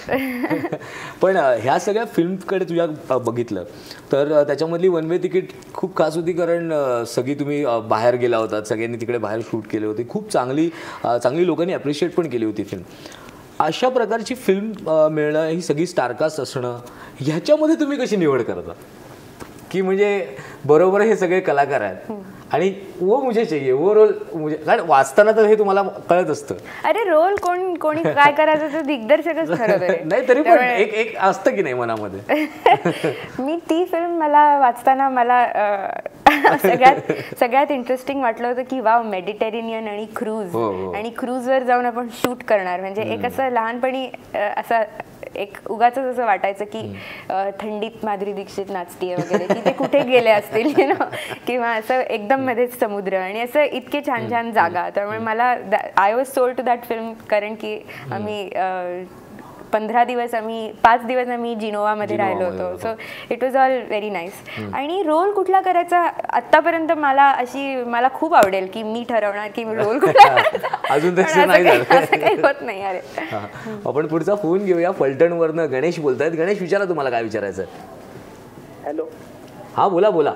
पण ह्या सगळ्या फिल्मकडे तुझ्या बघितलं तर त्याच्यामधली वन वे तिकीट खूप खास होती, कारण सगळी तुम्ही बाहेर गेला होतात, सगळ्यांनी तिकडे बाहेर शूट केले होते, खूप चांगली चांगली लोकांनी अप्रिशिएट पण केली होती फिल्म. अशा प्रकारची फिल्म मिळणं, ही सगळी स्टारकास्ट असणं, ह्याच्यामध्ये तुम्ही कशी निवड करता की म्हणजे बरोबर हे सगळे कलाकार आहेत आणि वो मुझे चाहिए वो रोल मुझे, कारण वाचताना तर हे तुम्हाला कळत असतं. अरे रोल कोण कोणी काय करायचं ते दिग्दर्शकच ठरवतं. नाही तरी पण एक एक असतं की नाही मनामध्ये. मी ती फिल्म मला वाचताना मला सगळ्यात सगळ्यात इंटरेस्टिंग वाटलं होतं की वाव, मेडिटेरेनियन आणि क्रूज आणि क्रूजवर जाऊन आपण शूट करणार. म्हणजे एक असं लहानपणी असं एक उगाच असं वाटायचं की थंडीत माधुरी दीक्षित नाचतीये वगैरे, की ते कुठे गेले असतील यु नो, किंवा असं एकदम मध्येच समुद्र आणि असं इतके छान छान जागा. त्यामुळे मला I was sold to that film, कारण की आम्ही पंधरा दिवस आम्ही पाच दिवस आम्ही जिनोवामध्ये राहिलो होतो. So it was all very nice. आणि रोल कुठला करायचा आतापर्यंत मला अशी मला खूप आवडेल की मी ठरवणार की रोल कुठला अजून तसं नाही झालं, असं काही होत नाही. अरे आपण पुढचा फोन घेऊया. फलटणवरनं गणेश बोलतायत. गणेश, विचारा तुम्हाला काय विचारायचं. हॅलो. हा बोला बोला.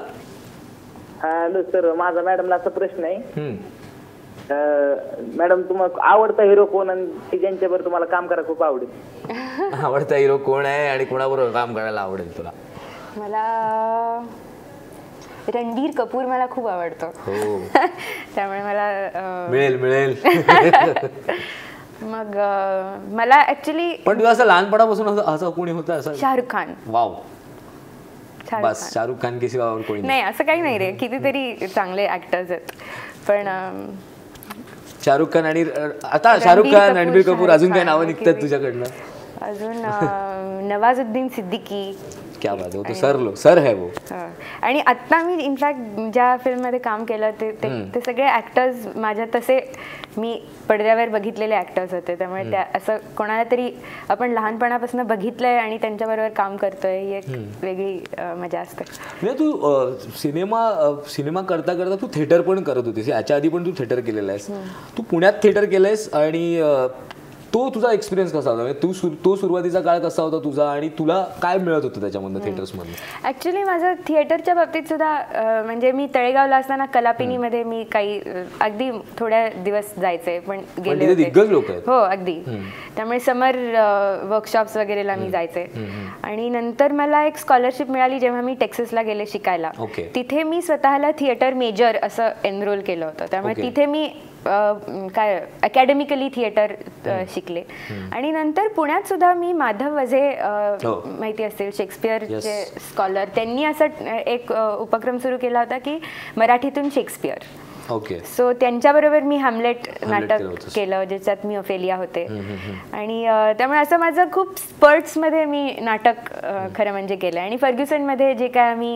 हॅलो सर, माझा मॅडमला असा प्रश्न आहे. मॅडम, तुम्हाला आवडता हिरो कोण आणि ज्यांच्याबरोबर तुम्हाला काम करायला खूप आवडेल? आवडता हिरो कोण आहे आणि कोणाबरोबर काम करायला आवडेल तुला? मला रणबीर कपूर मला खूप आवडतो. हो. त्यामुळे मला मिळेल मिळेल मग मला ऍक्च्युली. पण तुला असं लहानपणापासून असं कोणी होतं असं? शाहरुख खान. वाव, बस शाहरुख खान के सिवा और कोणी नाही. असं काही नाही रे, कितीतरी चांगले ऍक्टर्स आहेत पण शाहरुख खान आणि आता शाहरुख खान, रणबीर कपूर, अजून काय नावं निघतात तुझ्याकडनं? अजून नवाजुद्दीन सिद्दीकी. क्या बात है, वो तो सर लो सर है वो. आणि आता मी इनफॅक्ट ज्या फिल्ममध्ये काम केलं ते ते सगळे ऍक्टर्स माझ्या तसे मी पडद्यावर बघितलेले ऍक्टर्स होते. त्यामुळे त्या असं कोणाला तरी आपण लहानपणापासून बघितलंय आणि त्यांच्याबरोबर काम करतोय, ही एक वेगळी मजा असते. म्हणजे तू सिनेमा सिनेमा करता करता तू थिएटर पण करत होतीस. याच्या आधी पण तू थिएटर केलेलं आहेस. तू पुण्यात थिएटर केलंयस आणि तो तुझा एक्सपिरियन्स कसा होता? तू तो सुरुवातीचा काळ कसा होता तुझा आणि तुला काय मिळत होतं त्याच्यामधनं थिएटर्समधून? ऍक्च्युली माझं थिएटरच्या बाबतीत सुद्धा म्हणजे मी तळेगावला असताना कलापिनीमध्ये मी काही अगदी थोड्या दिवस जायचे, पण गेले होते. दिग्गज लोक आहेत. हो अगदी. त्यामुळे समर वर्कशॉप्स वगैरेला मी जायचे. आणि नंतर मला एक स्कॉलरशिप मिळाली जेव्हा मी टेक्सासला गेले शिकायला. तिथे मी स्वतःला थिएटर मेजर असं एनरोल केलं होतं. त्यामुळे तिथे मी काय अकॅडमिकली थिएटर शिकले. आणि नंतर पुण्यात सुद्धा मी माधव वझे माहिती असतील, शेक्सपियरचे स्कॉलर, त्यांनी असं एक उपक्रम सुरू केला होता की मराठीतून शेक्सपियर. ओके. सो त्यांच्याबरोबर मी हॅमलेट नाटक केलं ज्याच्यात मी ओफेलिया होते. आणि त्यामुळे असं माझं खूप स्पर्ट्समध्ये मी नाटक खरं म्हणजे केलं. आणि फर्ग्युसनमध्ये जे काय आम्ही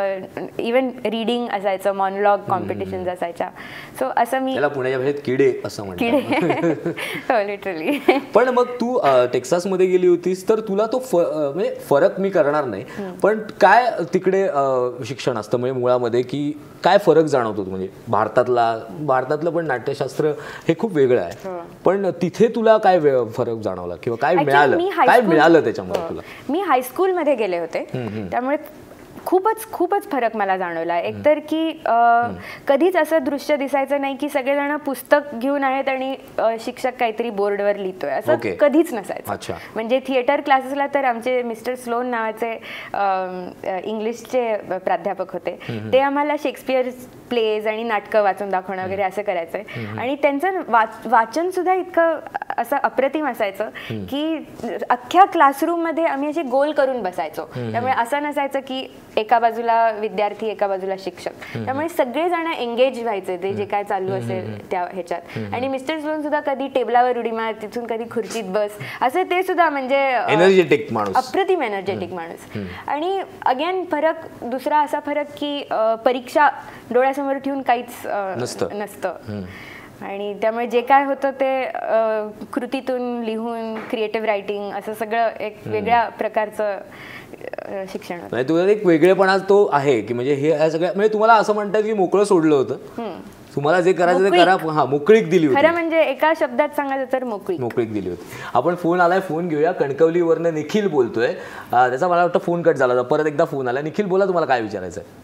इवन रीडिंग असायचं, मॉनॉलॉग कॉम्पिटिशन्स असायच्या. सो असं मी पुण्याच्या भाषेत किडे असं म्हणतात. किडे लिटरली. पण मग तू टेक्सासमध्ये गेली होतीस तर तुला तो म्हणजे फरक मी करणार नाही, पण काय तिकडे शिक्षण असतं म्हणजे मुळामध्ये की काय फरक जाणवतो? म्हणजे भारतातला भारतातलं पण नाट्यशास्त्र हे खूप वेगळं आहे, पण तिथे तुला काय फरक जाणवला किंवा काय मिळालं, काय मिळालं त्याच्यामध्ये तुला? मी हायस्कूलमध्ये गेले होते त्यामुळे खूपच खूपच फरक मला जाणवला. एकतर की कधीच असं दृश्य दिसायचं नाही की सगळेजण पुस्तक घेऊन आहेत आणि शिक्षक काहीतरी बोर्डवर लिहितोय, असं कधीच नसायचं. म्हणजे थिएटर क्लासेसला तर आमचे मिस्टर स्लोन नावाचे इंग्लिशचे प्राध्यापक होते, ते आम्हाला शेक्सपियर प्लेज आणि नाटकं वाचून दाखवणं वगैरे असं करायचंय. आणि त्यांचं वाच वाचन सुद्धा इतकं असं अप्रतिम असायचं की अख्ख्या क्लासरूममध्ये आम्ही असे गोल करून बसायचो. त्यामुळे असं नसायचं की एका बाजूला विद्यार्थी एका बाजूला शिक्षक. त्यामुळे सगळेजण एंगेज व्हायचे ते जे काय चालू असेल त्या ह्याच्यात. आणि मिस्टर स्लोन सुद्धा कधी टेबलावर उडी मार, तिथून कधी खुर्चीत बस, असं ते सुद्धा म्हणजे एनर्जेटिक माणूस, अप्रतिम एनर्जेटिक माणूस. आणि अगेन फरक दुसरा असा फरक की परीक्षा डोळ्यासमोर ठेवून काहीच नसतं. आणि त्यामुळे जे काय होतं ते कृतीतून लिहून क्रिएटिव्ह रायटिंग असं सगळं एक वेगळ्या प्रकारचं शिक्षण होतं. तुला एक वेगळेपणा तो आहे की म्हणजे हे सगळं म्हणजे तुम्हाला असं म्हणतात की मोकळं सोडलं होतं, तुम्हाला जे करायचं ते करा. हा, मोकळीक दिली होती. खरं म्हणजे एका शब्दात सांगायचं तर मोकळीक मोकळीक दिली होती. आपण फोन आलाय, फोन घेऊया. कणकवलीवरनं निखिल बोलतोय. त्याचा मला वाटतं फोन कट झाला, परत एकदा फोन आला. निखिल बोला, तुम्हाला काय विचारायचं आहे?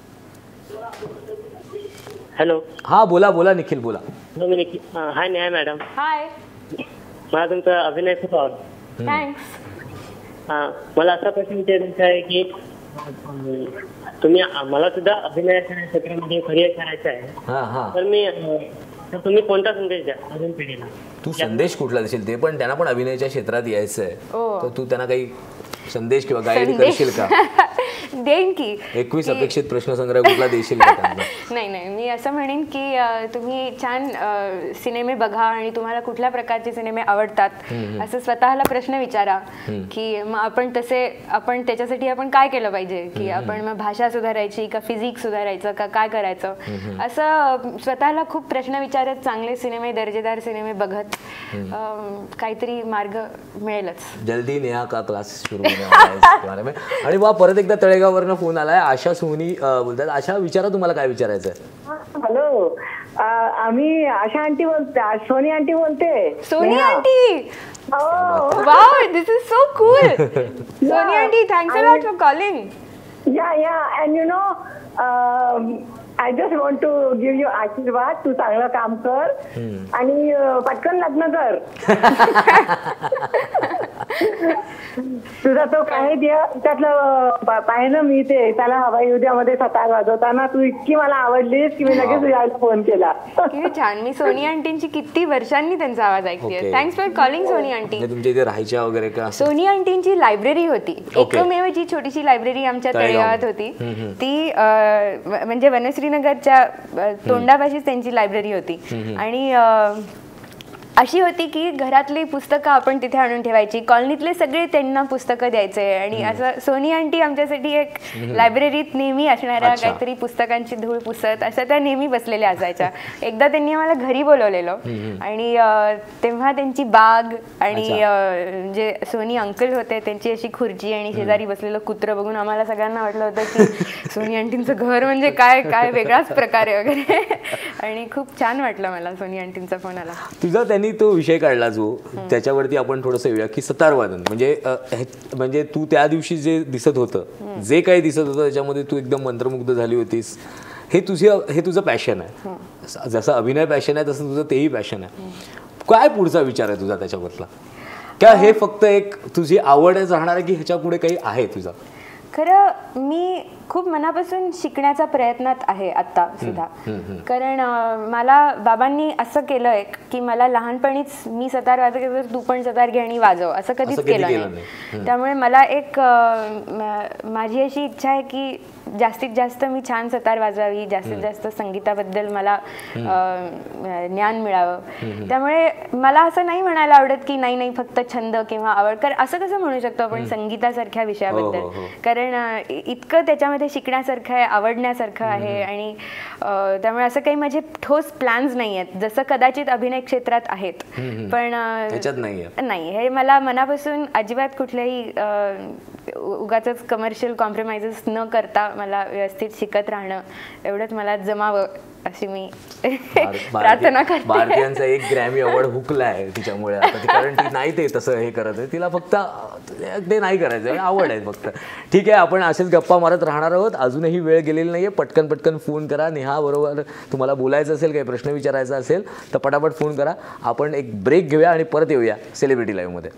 हॅलो. हा बोला बोला निखिल बोला. Hi Neha madam. हाय. मला तुमचा अभिनय खूप आवडतो. थँक्स. हा, मला असा प्रश्न विचारायचा आहे की तुम्ही मला सुद्धा अभिनय क्षेत्रामध्ये करिअर करायचं आहे, तर मी तर तुम्ही कोणता संदेश द्या अजून पिढीला? तू संदेश कुठला देशील? ते पण त्यांना पण अभिनयाच्या क्षेत्रात यायचं आहे, तर तू त्यांना काही संदेश किंवा गाईड करशील का? देईन की. एकवीस अपेक्षित प्रश्न संग्रह कुठला देशील का त्यांना? नाही नाही, मी असं म्हणेन की तुम्ही छान सिनेमे बघा आणि तुम्हाला कुठल्या प्रकारचे सिनेमे आवडतात असं स्वतःला प्रश्न विचारा की मग आपण तसे आपण त्याच्यासाठी आपण काय केलं पाहिजे, की आपण मग भाषा सुधारायची का फिजिक सुधारायचं का काय करायचं, असं स्वतःला खूप प्रश्न विचारत चांगले सिनेमे दर्जेदार सिनेमे बघत काहीतरी मार्ग मिळेलच. जल्दी नेहा का क्लास सुरू आणि वा परत एकदा तळेगाववरनं फोन आलाय. आशा सोनी बोलतात. आशा विचारा, तुम्हाला काय विचारायचं आहे? हॅलो, आम्ही आशा आंटी बोलते, सोनी आंटी बोलते. Sony aunty, wow, this is so cool. Sony aunty, thanks a lot for calling. Yeah yeah and you know I just want to give you ashirwad. तू चांगलं काम कर आणि पटकन लग्न कर. तुझा तो काय द्या त्यातलं पाहिलं मी, ते त्याला हवाई उद्यामध्ये सतार वाजवताना तू इतकी मला आवडलीस की मी लगेच यायला फोन केला. किती छान. मी सोनी आंटींची किती वर्षांनी त्यांचा आवाज ऐकते. Thanks for calling Sony aunty. तुमच्या इथे राहायच्या वगैरे का? सोनी आंटींची लायब्ररी होती, एकमेव जी छोटीशी लायब्ररी आमच्या तळेगावात होती ती म्हणजे वनश्रीनगरच्या तोंडापाशीच त्यांची लायब्ररी होती. आणि अशी होती की घरातली पुस्तकं आपण तिथे आणून ठेवायची, कॉलनीतले सगळे त्यांना पुस्तकं द्यायचे. आणि असं सोनी आंटी आमच्यासाठी एक लायब्ररीत नेहमी असणाऱ्या काहीतरी पुस्तकांची धूळ पुसत असं त्या नेहमी बसलेल्या असायच्या. एकदा त्यांनी आम्हाला घरी बोलवलेलं आणि तेव्हा त्यांची बाग आणि जे सोनी अंकल होते त्यांची अशी खुर्ची आणि शेजारी बसलेलं कुत्रं बघून आम्हाला सगळ्यांना वाटलं होतं की सोनी आंटींचं घर म्हणजे काय काय वेगळाच प्रकार आहे वगैरे. आणि खूप छान वाटलं मला सोनी आंटींचा फोन आला. तुझा त्यांनी तो विषय काढला जो त्याच्यावरती आपण थोडंसं येऊया की सतारवादन म्हणजे म्हणजे तू त्या दिवशी जे दिसत होतं, जे काही दिसत होतं त्याच्यामध्ये तू एकदम मंत्रमुग्ध झाली होतीस. हे तुझे हे तुझं पॅशन आहे. जसं अभिनय पॅशन आहे तसं तुझं तेही पॅशन आहे. काय पुढचा विचार आहे तुझा त्याच्याबद्दल? क्या हे फक्त एक तुझी आवडच राहणार आहे की ह्याच्या पुढे काही आहे तुझा? खरं मी खूप मनापासून शिकण्याचा प्रयत्नात आहे आत्ता सुद्धा. कारण मला बाबांनी असं केलंय की मला लहानपणीच मी सतार वाजवते तू पण सतार घे आणि वाजव असं कधीच केलं नाही. त्यामुळे मला एक माझी अशी इच्छा आहे की जास्तीत जास्त मी छान सतार वाजवावी, जास्तीत जास्त संगीताबद्दल मला ज्ञान मिळावं. त्यामुळे मला असं नाही म्हणायला आवडत की नाही नाही फक्त छंद किंवा आवड, कारण असं कसं म्हणू शकतो आपण संगीतासारख्या विषयाबद्दल, कारण इतकं त्याच्यामध्ये शिकण्यासारखं आहे, आवडण्यासारखं आहे. आणि त्यामुळे असं काही माझे ठोस प्लॅन्स नाही आहेत जसं कदाचित अभिनय क्षेत्रात आहेत, पण नाही हे मला मनापासून अजिबात कुठल्याही उगाचच कमर्शियल कॉम्प्रोमाइजेस न करता मला व्यवस्थित शिकत राहणं एवढंच मला जमावं अशी मी प्रार्थना करते. भारतीयांचा एक ग्रॅमी अवॉर्ड हुकला आहे तिच्यामुळे आता, कारण ती नाही ते तसं हे करत आहे, तिला फक्त ते नाही करायचं, आवड आहे फक्त. ठीक आहे, आपण असेच गप्पा मारत राहणार आहोत. अजूनही वेळ गेलेली नाही आहे. पटकन पटकन फोन करा. नेहा बरोबर तुम्हाला बोलायचं असेल, काही प्रश्न विचारायचा असेल तर पटापट फोन करा. आपण एक ब्रेक घेऊया आणि परत येऊया सेलिब्रिटी लाईव्हमध्ये.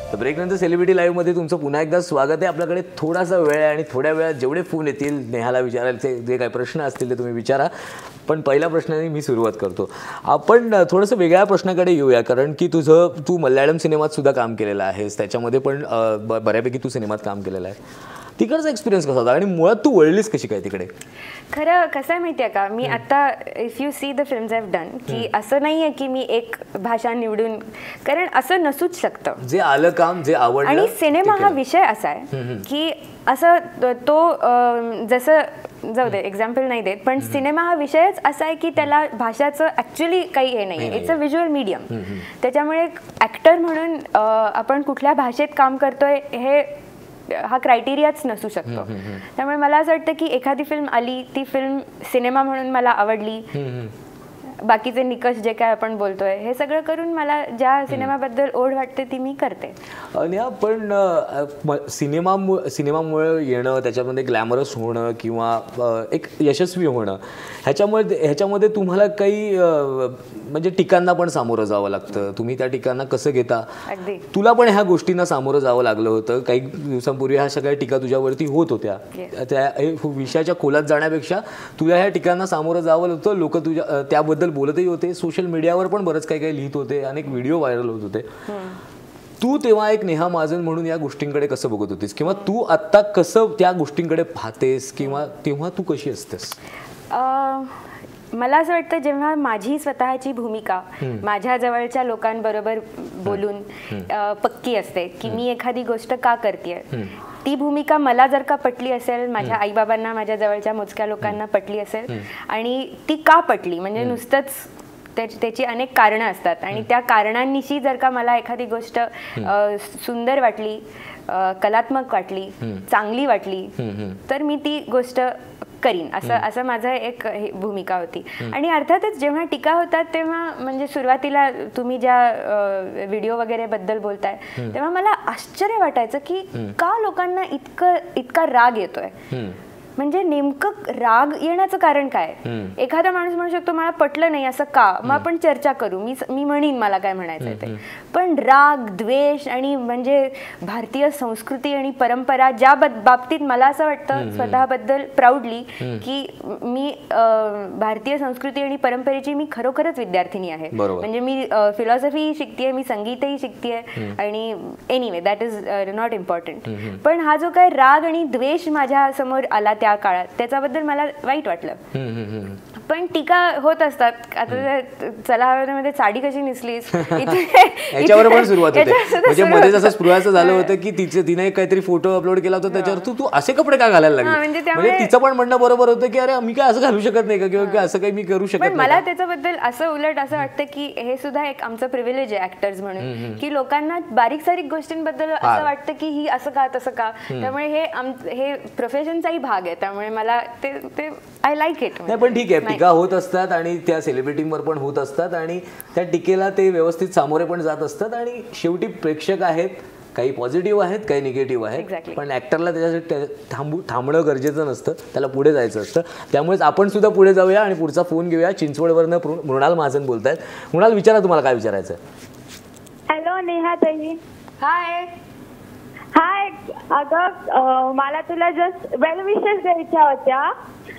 तर ब्रेकनंतर सेलिब्रिटी लाईव्हमध्ये तुमचं पुन्हा एकदा स्वागत आहे. आपल्याकडे थोडासा वेळ आहे आणि थोड्या वेळात जेवढे फोन येतील नेहाला विचारायचे जे काही प्रश्न असतील ते तुम्ही विचारा. पण पहिल्या प्रश्नाने मी सुरुवात करतो. आपण थोडंसं वेगळ्या प्रश्नाकडे येऊया, कारण की तुझं तू मल्याळम सिनेमात सुद्धा काम केलेलं आहेस, त्याच्यामध्ये पण बऱ्यापैकी तू सिनेमात काम केलेलं आहे. तिकडचा एक्सपिरियन्स कसा होता आणि मुळात तू वळलीस कशी काय तिकडे? खरं कसं आहे माहिती आहे का, मी आता if you see the films I have done की असं नाही आहे की मी एक भाषा निवडून, कारण असं नसूच शकतं. जे आलं काम, जे आवडलं. आणि सिनेमा हा विषय असा आहे की असं तो जसं जाऊ दे एक्झाम्पल नाही देत, पण सिनेमा हा विषयच असा आहे की त्याला भाषाचं ॲक्च्युली काही हे नाही, इट्स अ व्हिज्युअल मीडियम. त्याच्यामुळे ॲक्टर म्हणून आपण कुठल्या भाषेत काम करतोय हे हा क्रायटेरियाच नसू शकतो. त्यामुळे मला असं वाटतं की एखादी फिल्म आली, ती फिल्म सिनेमा म्हणून मला आवडली, बाकीचे निकष जे काय आपण बोलतोय हे सगळं करून मला ज्या सिनेमाबद्दल ओढ वाटते ती मी करते. आणि पण सिनेमा सिनेमामुळे येणं, त्याच्यामध्ये ग्लॅमरस होणं किंवा एक यशस्वी होणं, ह्याच्यामध्ये ह्याच्यामध्ये तुम्हाला काही म्हणजे टिकांना पण सामोरं जावं लागतं. तुम्ही त्या टिकांना कसं घेता? तुला पण ह्या गोष्टींना सामोरं जावं लागलं होतं. काही दिवसांपूर्वी ह्या सगळ्या टीका तुझ्यावरती होत होत्या. त्या विषयाच्या खोलात जाण्यापेक्षा तुला ह्या टिकांना सामोरं जावं होतं. लोक तुझ्या त्याबद्दल बोलतही होते, सोशल मीडियावर पण बरंच काही काही लिहित होते, अनेक व्हिडिओ व्हायरल होत होते. तू तेव्हा एक नेहा महाजन म्हणून या गोष्टींकडे कसं बघत होतीस, किंवा तू आता कसं त्या गोष्टींकडे पाहतेस, किंवा तेव्हा तू कशी असतेस? मला असं वाटतं जेव्हा माझी स्वतःची भूमिका माझ्या जवळच्या लोकांबरोबर बोलून पक्की असते की मी एखादी गोष्ट का करतेय, ती भूमिका मला जर का पटली असेल, माझ्या आईबाबांना, माझ्या जवळच्या मोजक्या लोकांना पटली असेल, आणि ती का पटली म्हणजे नुसतंच त्याची अनेक कारणं असतात, आणि त्या कारणांनिशी जर का मला एखादी गोष्ट सुंदर वाटली, कलात्मक वाटली, चांगली वाटली, तर मी ती गोष्ट करीन, असं असं माझं एक भूमिका होती. आणि अर्थातच जेव्हा टीका होतात तेव्हा म्हणजे सुरुवातीला तुम्ही ज्या व्हिडिओ वगैरे बद्दल बोलताय तेव्हा मला आश्चर्य वाटायचं की का लोकांना इतकं इतका राग येतोय. म्हणजे नेमकं राग येण्याचं कारण काय? एखादा माणूस म्हणू शकतो मला पटलं नाही असं का, मग आपण चर्चा करू, मी मी म्हणीन मला काय म्हणायचंय ते. पण राग, द्वेष आणि म्हणजे भारतीय संस्कृती आणि परंपरा ज्या बाबतीत मला असं वाटतं स्वतःबद्दल प्राऊडली की मी भारतीय संस्कृती आणि परंपरेची मी खरोखरच विद्यार्थिनी आहे. म्हणजे मी फिलॉसॉफी शिकतेय, मी संगीतही शिकतेय, आणि anyway that is not important. पण हा जो काय राग आणि द्वेष माझ्या समोर आला त्या काळात, त्याच्याबद्दल मला वाईट वाटलं. पण टीका होत असतात. आता चला साडी कशी नेसलीस याच्यावर पण सुरुवात होते. म्हणजे मध्ये जसं स्पृहाचं झालं होतं की तिचे तिने एक काहीतरी फोटो अपलोड केला होता, त्याच्यावर तू तू असे कपडे का घालायला लागले, म्हणजे तिचं पण म्हणणं बरोबर होतं की अरे मी काय असं घालू शकत नाही का, किंवा असं काही मी करू शकत नाही. मला त्याच्याबद्दल असं उलट असं वाटतं की हे सुद्धा एक आमचं प्रिव्हिलेज आहे ऍक्टर्स म्हणून, की लोकांना बारीक सारीक गोष्टींबद्दल असं वाटतं की ही असं का तसं का. त्यामुळे हे हे प्रोफेशनचाही भाग आहे. त्यामुळे मला ते ते आय लाईक इट. नाही पण ठीक आहे, टीका होत असतात आणि त्या सेलिब्रिटींवर पण होत असतात, आणि त्या टीकेला ते व्यवस्थित सामोरे पण जात असतात. आणि शेवटी प्रेक्षक आहेत, काही पॉझिटिव्ह आहेत, काही निगेटिव्ह आहेत. पण ऍक्टरला त्याच्यासाठी थांबू थांबणं गरजेचं नसतं, त्याला पुढे जायचं असतं. त्यामुळेच आपण सुद्धा पुढे जाऊया आणि पुढचा फोन घेऊया. चिंचवडवरनं मृणाल महाजन बोलतायत. मृणाल, विचारा तुम्हाला काय विचारायचं. हॅलो नेहा ताई. हाय. हाय. अगं मला तुला जस्ट वेल विशेस द्यायच्या होत्या.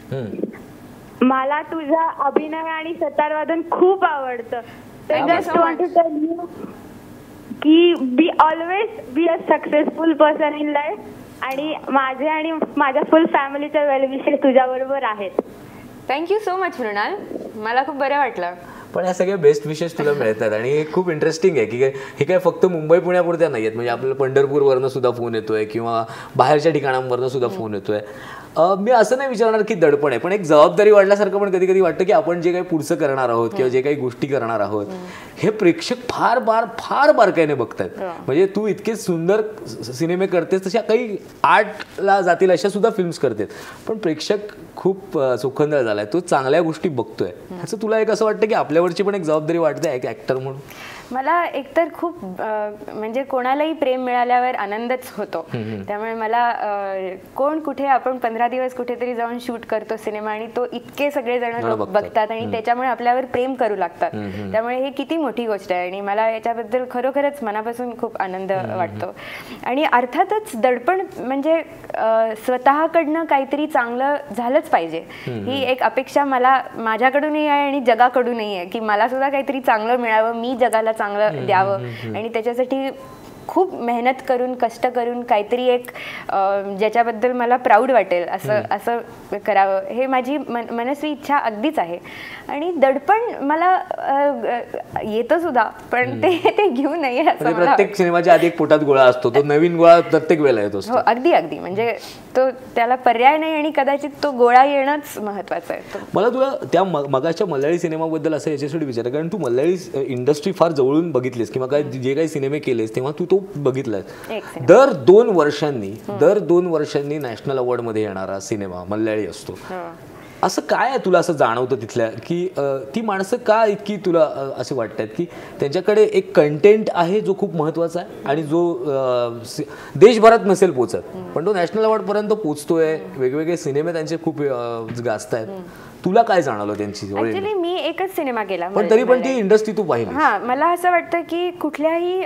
मला तुझा अभिनय आणि सतार वादन खूप आवडतं. तर just want to tell you की be always be a successful person in life, आणि माझे आणि माझ्या फुल फॅमिलीचे वेल विशेस तुझ्याबरोबर आहेत. थँक्यू सो मच मृणाल, मला खूप बरं वाटलं. पण ह्या सगळ्या बेस्ट विशेष तुला मिळतात, आणि हे खूप इंटरेस्टिंग आहे की हे काय फक्त मुंबई पुण्यापुरत्या नाही आहेत. म्हणजे आपल्याला पंढरपूरवरनं सुद्धा फोन येतोय, किंवा बाहेरच्या ठिकाणांवरनं सुद्धा फोन येतोय. मी असं नाही विचारणार की दडपण आहे, पण एक जबाबदारी वाढल्यासारखं पण कधी कधी वाटतं की आपण जे काही पुढचं करणार आहोत किंवा जे काही गोष्टी करणार आहोत हे प्रेक्षक फार बार फार बारकाईने बघतात. म्हणजे तू इतके सुंदर सिनेमे करतेस, तशा काही आर्टला जातील अशा सुद्धा फिल्म्स करतेस, पण प्रेक्षक खूप चोखंदळ झालाय, तो चांगल्या गोष्टी बघतोय. ह्याचं तुला एक असं वाटतं की आपल्यावरची पण एक जबाबदारी वाटते एक ऍक्टर म्हणून? मला एकतर खूप म्हणजे कोणालाही प्रेम मिळाल्यावर आनंदच होतो. त्यामुळे मला कोण कुठे आपण पंधरा दिवस कुठेतरी जाऊन शूट करतो सिनेमा आणि तो इतके सगळे जण लोक बघतात आणि त्याच्यामुळे आपल्यावर प्रेम करू लागतात. त्यामुळे हे किती मोठी गोष्ट आहे आणि मला याच्याबद्दल खरोखरच मनापासून खूप आनंद वाटतो. आणि अर्थातच दडपण म्हणजे स्वतःकडनं काहीतरी चांगलं झालंच पाहिजे ही एक अपेक्षा मला माझ्याकडूनही आहे आणि जगाकडूनही आहे की मला सुद्धा काहीतरी चांगलं मिळावं, मी जगाला चांगलं द्यावं आणि त्याच्यासाठी खूप मेहनत करून कष्ट करून काहीतरी एक ज्याच्याबद्दल मला प्राऊड वाटेल असं असं करावं हे माझी मन मनस्वी इच्छा अगदीच आहे. आणि दडपण मला येतं सुद्धा पण ते ते घेऊ नये असं. प्रत्येक सिनेमाच्या आधी एक पोटात गोळा असतो, तो नवीन गोळा प्रत्येक वेळेला येतो. हो अगदी अगदी म्हणजे तो त्याला पर्याय नाही आणि कदाचित तो गोळा येणंच महत्वाचं आहे. मला तुला त्या मगाच्या मल्याळी सिनेमाबद्दल असं याच्यासाठी विचारलं कारण तू मल्याळी इंडस्ट्री फार जवळून बघितलीस किंवा काय जे काही सिनेमे केलेस तेव्हा तू तो बघितलाय. दर दोन वर्षांनी दर दोन वर्षांनी नॅशनल अवॉर्ड मध्ये येणारा सिनेमा मल्याळी असतो. असं काय आहे तुला असं जाणवतं तिथल्या की ती माणसं का इतकी तुला असे वाटतात की त्यांच्याकडे एक कंटेंट आहे जो खूप महत्वाचा आहे आणि जो देशभरात नसेल पोचत पण तो नॅशनल अवॉर्ड पर्यंत पोचतोय, वेगवेगळे सिनेमे त्यांचे खूप गाजत आहेत. तुला काय जाणवलं त्यांची? ऍक्च्युली मी एकच सिनेमा केला पण तरी पण ती इंडस्ट्री तू पाहिली. हा मला असं वाटतं की कुठल्याही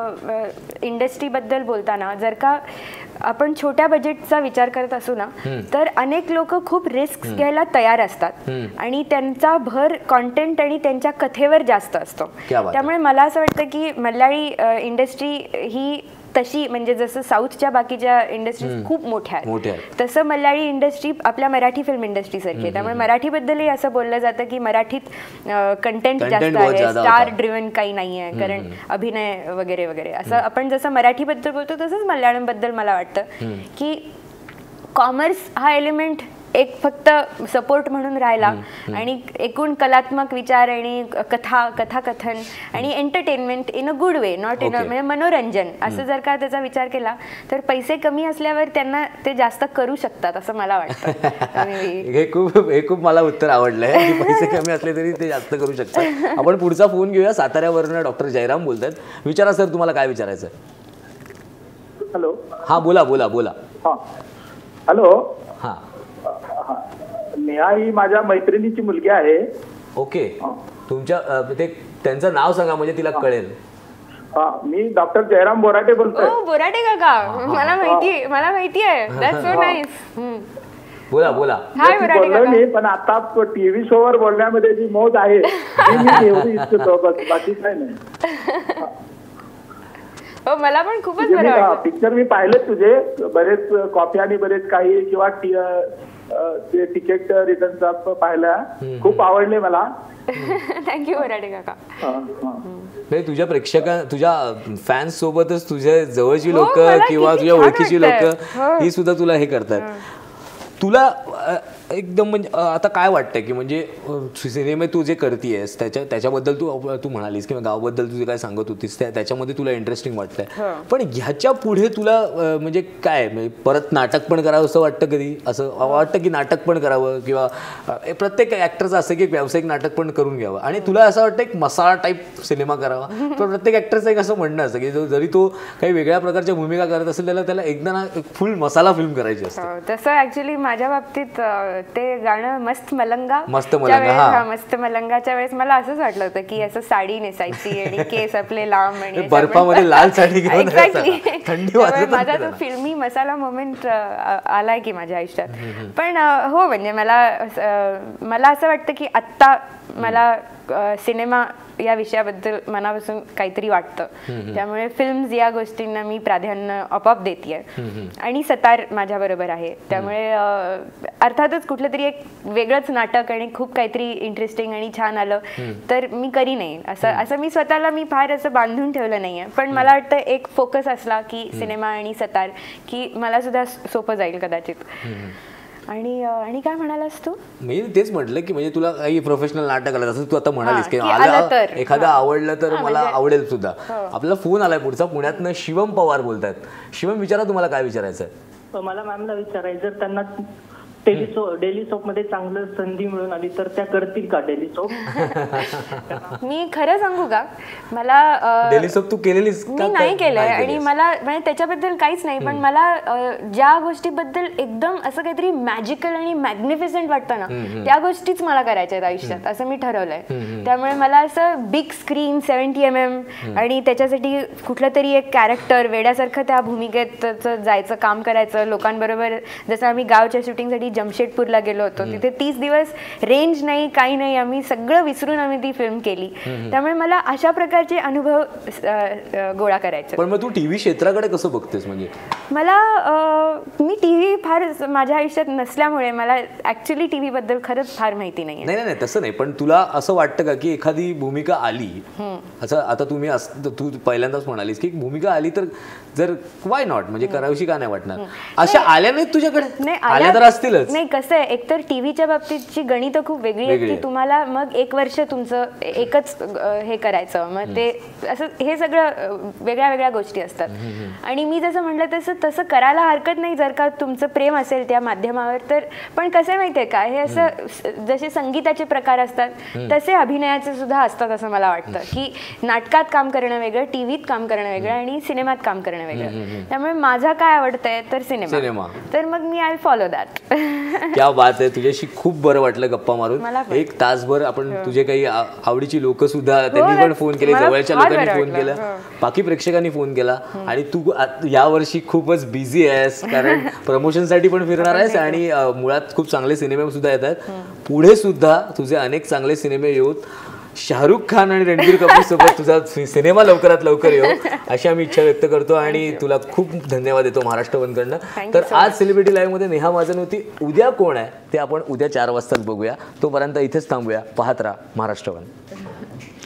इंडस्ट्री बद्दल बोलताना जर का आपण छोट्या बजेटचा विचार करत असू ना तर अनेक लोक खूप रिस्क घ्यायला तयार असतात आणि त्यांचा भर कॉन्टेंट आणि त्यांच्या कथेवर जास्त असतो. त्यामुळे मला असं वाटतं की मल्याळी इंडस्ट्री ही तशी म्हणजे जसं साऊथच्या बाकीच्या इंडस्ट्रीज खूप मोठ्या आहेत तसं मल्याळी इंडस्ट्री आपल्या मराठी फिल्म इंडस्ट्री सारखी आहे. त्यामुळे मराठीबद्दलही असं बोललं जातं की मराठीत कंटेंट जास्त आहे, स्टार ड्रिव्हन काही नाही आहे कारण अभिनय वगैरे वगैरे असं आपण जसं मराठीबद्दल बोलतो तसंच मल्याळम बद्दल मला वाटतं की कॉमर्स हा एलिमेंट एक फक्त सपोर्ट म्हणून राहिला आणि एकूण कलात्मक विचार आणि कथा कथाकथन आणि entertainment in a good way not in a म्हणजे मनोरंजन असं जर का त्याचा विचार केला तर पैसे कमी असल्यावर त्यांना ते जास्त करू शकतात असं मला वाटतं. हे खूप हे खूप मला उत्तर आवडलंय की पैसे कमी असले तरी ते जास्त करू शकतात. आपण पुढचा फोन घेऊया. साताऱ्यावरून डॉक्टर जयराम बोलतात. विचारा सर तुम्हाला काय विचारायचं? हॅलो. हा बोला बोला बोला. हॅलो. हा नेहा ही माझ्या मैत्रिणीची मुलगी आहे. ओके तुमच्या ते त्यांचं नाव सांगा म्हणजे तिला कळेल. हा मी डॉक्टर जयराम बोराटे बोलतोय. बोराटे काका मला माहिती मला माहिती आहे. That's so nice. बोला बोला. हाय बोराटे काका. मी पण आता टीव्ही शो वर बोलण्यामध्ये जी मौज आहे ती मी घेऊ इच्छितो बस बाकी काय नाही. हो मला पण खूपच बरं वाटलं. पिक्चर मी पाहिले तुझे बरेच कॉपी आणि बरेच काही किंवा ते तिकीट रिटर्नचा पाहिला खूप आवडले मला. थँक्यू बोराटे काका. तुझ्या प्रेक्षका तुझ्या फॅन्स सोबतच तुझ्या जवळची लोक किंवा तुझ्या ओळखीची लोक ही सुद्धा तुला हे करतात. तुला एकदम म्हणजे आता काय वाटतं की म्हणजे सिनेमे तू जे करतेयस त्याच्या त्याच्याबद्दल तू तू म्हणालीस किंवा गावाबद्दल तू जे काय सांगत होतीस त्याच्यामध्ये तुला इंटरेस्टिंग वाटतंय पण ह्याच्या पुढे तुला म्हणजे काय म्हणजे परत नाटक पण करावं असं वाटतं कधी? असं वाटतं की नाटक पण करावं किंवा प्रत्येक ॲक्टरचं असं की एक व्यावसायिक नाटक पण करून घ्यावं आणि तुला असं वाटतं एक मसाला टाईप सिनेमा करावा? पण प्रत्येक ॲक्टरचं एक असं म्हणणं असतं की जरी तो काही वेगळ्या प्रकारच्या भूमिका करत असेल त्याला त्याला एकदा ना फुल मसाला फिल्म करायची असते. तसं ॲक्च्युली माझ्या बाबतीत ते गाणं मस्त मलंगा मस्त मलंगा मस्त मलंगाच्या वेळेस मला असंच वाटलं होतं की असं साडी नेसायची आणि केस आपले लांब आणि बर्फामध्ये लाल साडी घेऊन थंडी वाजत. माझा तो फिल्मी मसाला मोमेंट आलाय की माझ्या आयुष्यात. पण हो म्हणजे मला मला असं वाटतं की आत्ता मला सिनेमा या विषयाबद्दल मनापासून काहीतरी वाटतं त्यामुळे फिल्म्स या गोष्टींना मी प्राधान्य आपोआप देते आणि सतार माझ्या बरोबर आहे त्यामुळे अर्थातच कुठलं तरी एक वेगळंच नाटक आणि खूप काहीतरी इंटरेस्टिंग आणि छान आलं तर मी करी नाही असं असं मी स्वतःला मी फार असं बांधून ठेवलं नाहीये पण मला वाटतं एक फोकस असला की सिनेमा आणि सतार की मला सुद्धा सोपं जाईल कदाचित. आणि आणि काय म्हणालास तू? मी तेच म्हटलं की म्हणजे तुला काही प्रोफेशनल नाटक आलं जसं तू आता म्हणालीस की एखादं आवडलं तर मला आवडेल सुद्धा. आपल्याला फोन आलाय पुढचा पुण्यातनं शिवम पवार बोलतात. शिवम विचारा तुम्हाला काय विचारायचं आहे? मला मॅमला विचारायचं जर त्यांना डेली सोप डेली सोप मध्ये चांगलं संधी मिळून आली तर त्या करतील का डेली सोप? मी खरं सांगू का, मला डेली सोप तू केलेलीस का? मी नाही केलंय आणि मला म्हणजे त्याच्याबद्दल काहीच नाही, पण मला ज्या गोष्टीबद्दल एकदम असं काहीतरी मॅजिकल आणि मॅग्निफिसंट वाटतं ना, त्या गोष्टीच मला करायच्या आहेत आयुष्यात, असं मी ठरवलंय. त्यामुळे मला असं big screen seventy M M आणि त्याच्यासाठी कुठलं तरी एक कॅरेक्टर वेड्यासारखं त्या भूमिकेत जायचं, काम करायचं लोकांबरोबर. जसं आम्ही गावच्या शूटिंगसाठी जमशेदपूरला गेलो होतो, तिथे तीस दिवस रेंज नाही, काही नाही, आम्ही सगळं विसरून आम्ही ती फिल्म केली. त्यामुळे मला अशा प्रकारचे अनुभव गोळा करायचे. पण मग तू टीव्ही क्षेत्राकडे कसं बघतेस? म्हणजे मला मी टीव्ही फार माझ्या आयुष्यात नसल्यामुळे मला ऍक्च्युली टीव्ही बद्दल खरंच फार माहिती नाही. नाही नाही तसं नाही, पण तुला असं वाटतं का की एखादी भूमिका आली, असं आता तुम्ही तू पहिल्यांदाच म्हणालीस की भूमिका आली तर जर वाय नॉट, म्हणजे करावीशी का नाही वाटणार, अशा आल्या नाहीत तुझ्याकडे? आल्या तर असतीलच. नाही, कसं आहे, एकतर टीव्हीच्या बाबतीतची गणितं खूप वेगळी आहेत की तुम्हाला मग एक वर्ष तुमचं एकच हे करायचं, मग ते असं हे सगळं वेगळ्या वेगळ्या गोष्टी असतात. आणि मी जसं म्हटलं तसं तसं करायला हरकत नाही जर का तुमचं प्रेम असेल त्या माध्यमावर. तर पण कसं माहितीये का, हे असं जसे संगीताचे प्रकार असतात तसे अभिनयाचे सुद्धा असतात असं मला वाटतं, की नाटकात काम करणं वेगळं, टीव्हीत काम करणं वेगळं आणि सिनेमात काम करणं वेगळं. त्यामुळे माझा काय आवडतंय तर सिनेमा, तर मग मी आय फॉलो दॅट. क्या बात आहे, तुझ्याशी खूप बरं वाटलं गप्पा मारून. एक तासभर आपण तुझे काही आवडीची लोक सुद्धा त्यांनी पण फोन केले, जवळच्या लोकांनी फोन केला, बाकी प्रेक्षकांनी फोन केला. आणि तू यावर्षी खूपच बिझी आहेस, कारण प्रमोशनसाठी पण फिरणार आहेस आणि मुळात खूप चांगले सिनेमे सुद्धा येत आहेत. पुढे सुद्धा तुझे अनेक चांगले सिनेमे येऊत, शाहरुख खान आणि रणबीर कपूर सोबत तुझा सिनेमा लवकरात लवकर येऊ अशी आम्ही इच्छा व्यक्त करतो. आणि तुला खूप धन्यवाद देतो महाराष्ट्र वनकडनं. तर आज सेलिब्रिटी लाईव्ह मध्ये नेहा महाजन होती. उद्या कोण आहे ते आपण उद्या चार वाजताच बघूया. तोपर्यंत इथेच थांबूया. पाहत राहा महाराष्ट्र वन.